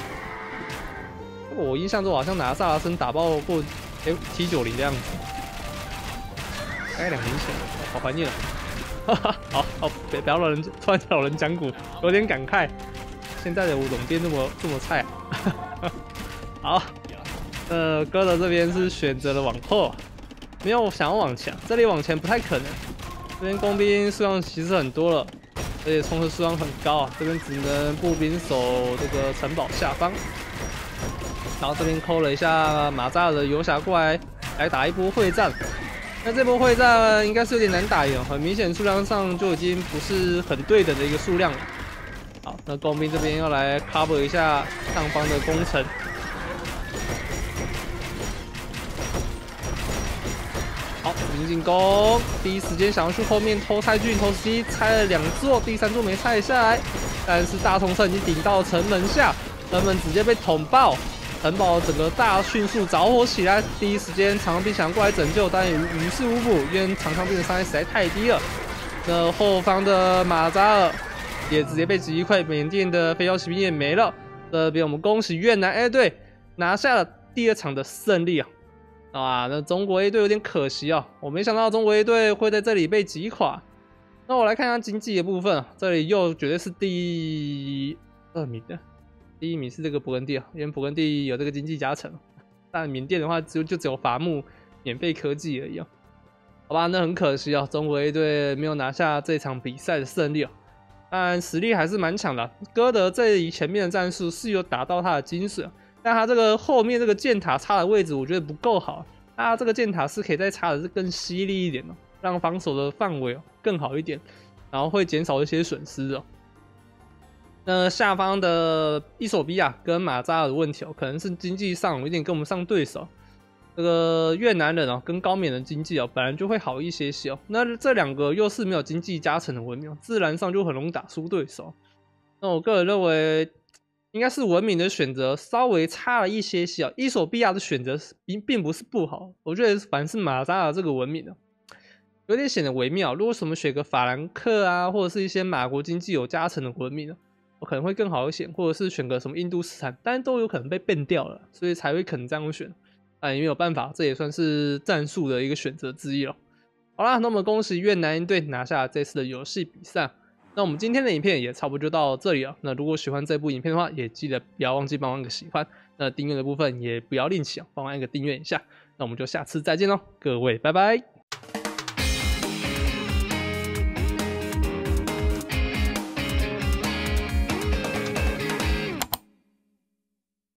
我印象中好像拿萨拉森打爆过。哎 ，T 九零的样子，大概两年前，好怀念啊！哈哈，好好，别不要老人，突然老人讲古，有点感慨。现在的武总店这么这么菜、啊，好，呃，哥的这边是选择了往后，没有想要往前，这里往前不太可能。这边工兵数量其实很多了，而且冲刺数量很高，这边只能步兵守这个城堡下方。然后这边扣了一下马扎尔的游侠过来，来打一波会战。那这波会战应该是有点难打赢，很明显数量上就已经不是很对等的一个数量了。好，那工兵这边要来 cover 一下上方的攻城。好，这边进攻，第一时间想要去后面偷拆巨头 C， 拆了两座，第三座没拆下来，但是大冲车已经顶到城门下，城门直接被捅爆。城堡整个大迅速着火起来，第一时间长枪兵想过来拯救，但于于事无补，因为长枪兵的伤害实在太低了。那后方的马扎尔也直接被击溃，缅甸的飞镖骑兵也没了。这边我们恭喜越南 A 队拿下了第二场的胜利啊！啊，那中国 A 队有点可惜啊，我没想到中国 A 队会在这里被击垮。那我来看一下经济的部分，这里又绝对是第二名的。第一名是这个勃艮第啊，因为勃艮第有这个经济加成，但缅甸的话只有就只有伐木免费科技而已啊。好吧，那很可惜啊，中国 A 队没有拿下这场比赛的胜利啊。当然实力还是蛮强的，哥德这里前面的战术是有打到他的精髓，但他这个后面这个箭塔插的位置我觉得不够好，他这个箭塔是可以再插的是更犀利一点哦，让防守的范围哦更好一点，然后会减少一些损失哦。那下方的伊索比亚跟马扎尔的问题哦，可能是经济上有一点跟不上对手。这个越南人哦，跟高缅的经济哦，本来就会好一些些哦。那这两个又是没有经济加成的文明，自然上就很容易打输对手。那我个人认为，应该是文明的选择稍微差了一些些哦。伊索比亚的选择并并不是不好，我觉得反而是马扎尔这个文明哦，有点显得微妙。如果什么选个法兰克啊，或者是一些马国经济有加成的文明呢？可能会更好一些，或者是选个什么印度斯坦，但都有可能被变掉了，所以才会可能这样选。但也没有办法，这也算是战术的一个选择之一了。 好啦，那我们恭喜越南队拿下这次的游戏比赛。那我们今天的影片也差不多就到这里了。那如果喜欢这部影片的话，也记得不要忘记帮我按个喜欢。那订阅的部分也不要吝惜，帮我按个订阅一下。那我们就下次再见喽，各位，拜拜。